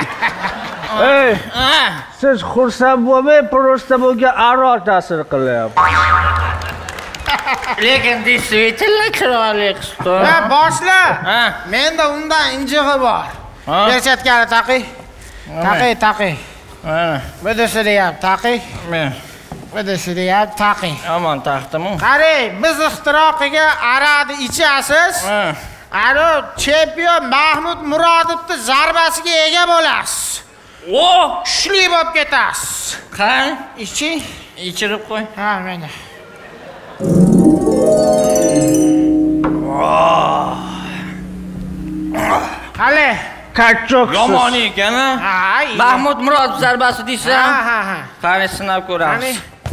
Siz xursand bo'lmay, prosta bunga aro ta'sir qilyapti.
Lekin действительно chiroyli qizda.
Boshliq. Menda undan injig'i bor. Perchatkani taqing. Taqing. Budisini ham taqing. Budisini ham taqing.
Aman taqdim-ku.
Qarang, biz ixtiro qilgan aroqni ichasiz. Ana chempion Mahmud Murodovni zarbasiga ega bo'lasiz. Kuchli bo'lib ketasiz.
Qani?
Iching.
Ichirib qo'y.
Ha, mana. Qale,
kachoq.
Yomon ekan-a? Mahmud Murodov zarbasi deysan?
Ha.
Qani sinab ko'ramiz.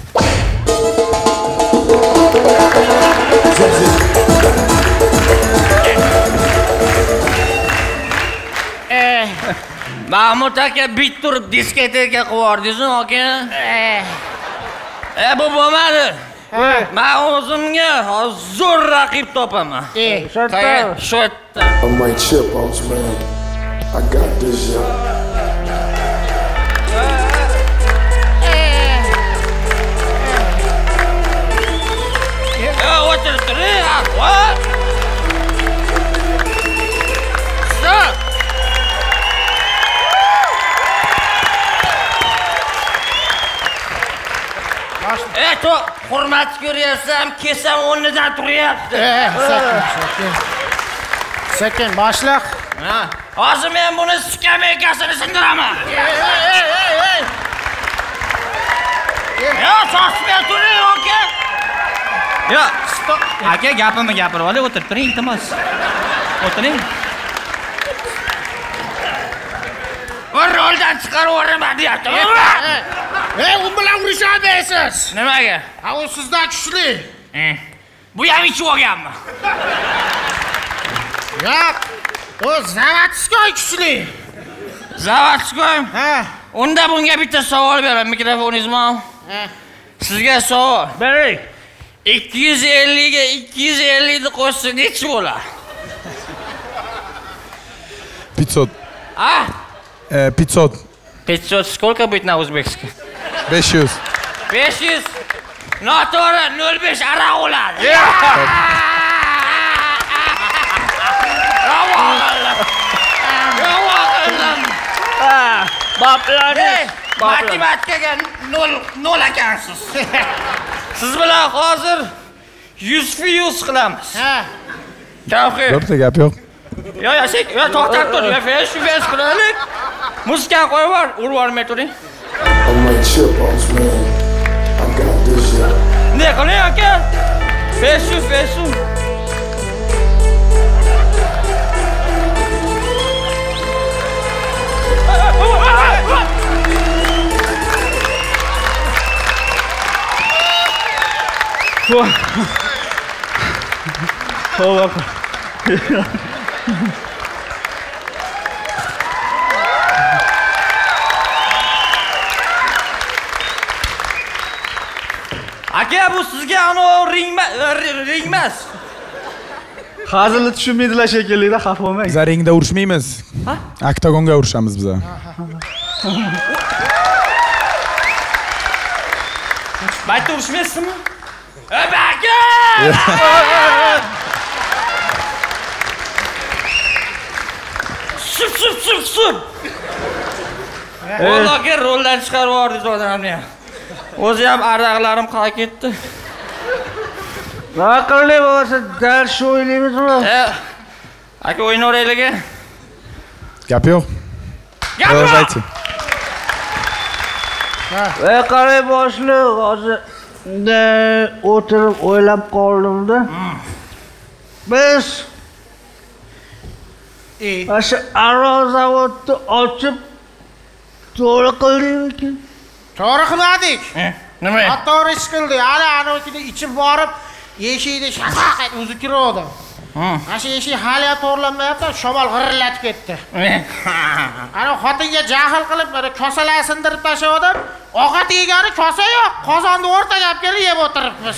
Mahmud aka bit turib diskoteka qilib yubordingiz-ku, aka? Bu bo'lmadi.
Men o'zimga zo'r raqib topaman. Shu yerda.
I might chip boss man. I got this y'all.
What? Stop! To hurmat ko'ryapsam, kesam o'rnidan turyapti.
Sekin, boshliq.
Hozir men buni skameykasini sindiraman. Yo, so'zga turing, aka.
Yo, stop. Aka, gapimni gapirib olay, o'tirib turing, iltimos. O'tiring.
Bir roldan chiqarib yuboraman deyapti.
U bilan urishamaysiz.
Nimaga?
Ha, u sizdan kuchli.
Bu ham ichib olganmi?
Yo'q. O Zavatskoy kuchli.
Zavatskoy? Ha. Unda bunga bitta savol beraman, mikrofoningizmi? Sizga savol.
Bering.
250 ga 250 ni qo'shsa nechi bo'ladi?
500.
А?
500.
500 сколько будет на узбекском?
500.
500. Noto'g'ri 05 aroq bo'ladi. Matematikaga 0 ekansiz. Siz bilan hozir 100 fiyuz qilamiz. Ha. Tavfiq.
To'g'ri gap yo'q.
Yo, yashak, yo to'xtab tur. Yo, fiyuz qilaylik. Muzikani qo'yib yubor, urib yubormay turing.
I might chip boss man. I got this y'all.
Ne qiling aka? 500. Aka, bu sizga ana ring emas.
Hazilni tushunmaydilar shekilli-da, xafa bo'lmang.
Biz ringda urushmaymiz. Oktagonga urushamiz biz.
Baytda urushmaysizmi? Aka! Sup. Vallahi roldan chiqarib yubordingiz odamni. O'zi ham araqlarim qolib ketdi.
Nima qilay bo'lsa, dal shu o'ynaymizmi?
Aka, o'ynaveraylik.
Gap yo'q.
Gap yo'q.
Qalay boshliq, hozir o'tirib o'ylab qoldim-da. Biz shu aroq zavodni ochib to'g'ri qildikmi?
To'g'ri qilmadik.
Nima?
To'g'ri ish qildik. Anokida ichib borib, eshikni shaqaq o'zi kirdi. Mana shu eshik hali to'g'rilanmayapti, shamol g'irillatib ketdi. Ana xotinga jahl qilib, mana kosalar sindirib tashladim. Ovqat yegani kosa yo'q, qozonni o'rtaga olib kelib yeb o'tiribmiz.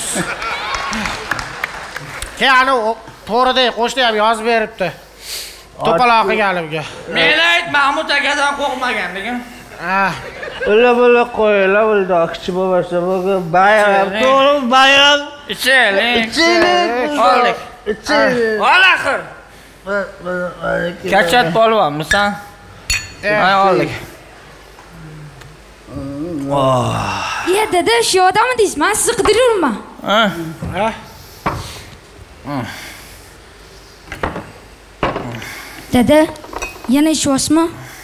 Keyin to'g'ridek qo'shni ham yozib beribdi. To'paloq qilganimga.
Men ayt, Mahmud akadan qo'rqmaganligim.
Bo'la qo'ylar, bo'ldi, kichik bo'lmasa, bugun bayram, to'g'ri bayram.
Ichaylik. Oldik. Ol axir. Kachat polvonmisan? Ay, oldik.
Ya dada, shu odamni deysiz, men sizni qidiryapman. Dada, yana ishyapsizmi?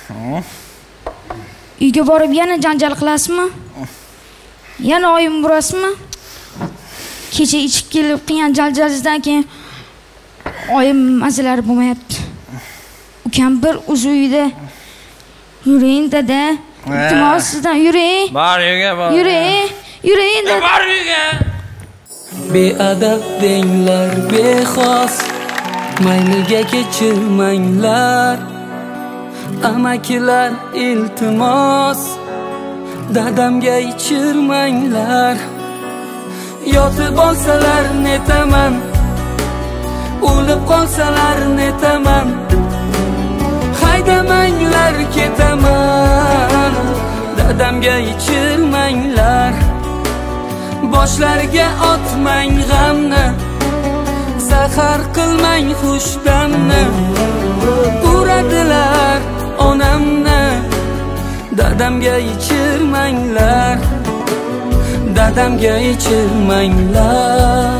Uyga borib yana janjal qilasizmi? Yana oyim urasizmi? Kecha ichib kelib qilgan janjalingizdan keyin oyim mazalari bo'lmayapti. Ukam bir o'zi uyda. Yuring dada. Iltimos sizdan yuring.
Bor uyga bor.
Yuring dada.
Bor uyga.
Beadab denglar bexos, mayliga kechirmanglar. Amakilar iltimos, dadamga ichirmanglar. Yotib olsalar netaman, o'lib qolsalar netaman. Haydamanglar ketaman, dadamga ichirmanglar. Boshlariga otmang g'amni, zahar qilmang xushdanni. Uradilar onamni, dadamga ichirmanglar. Dadamga ichirmanglar.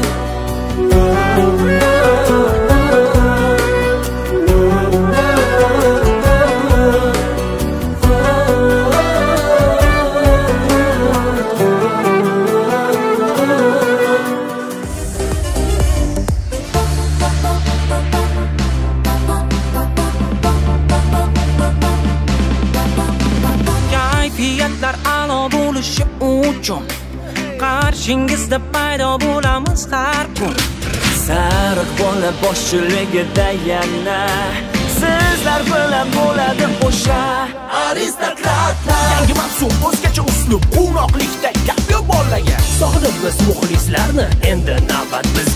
Kayfiyatlar a'lo bo'lishi uchun qarshingizda paydo bo'lamiz har kun. Sariq bola boshchiligida yana sizlar bilan bo'ladi o'sha aristokratlar. Yangi mavsum, o'zgacha uslub, quvnoqlikda gap yo'q bolaga. Sog'inib biz muxlislarni, endi navbat biz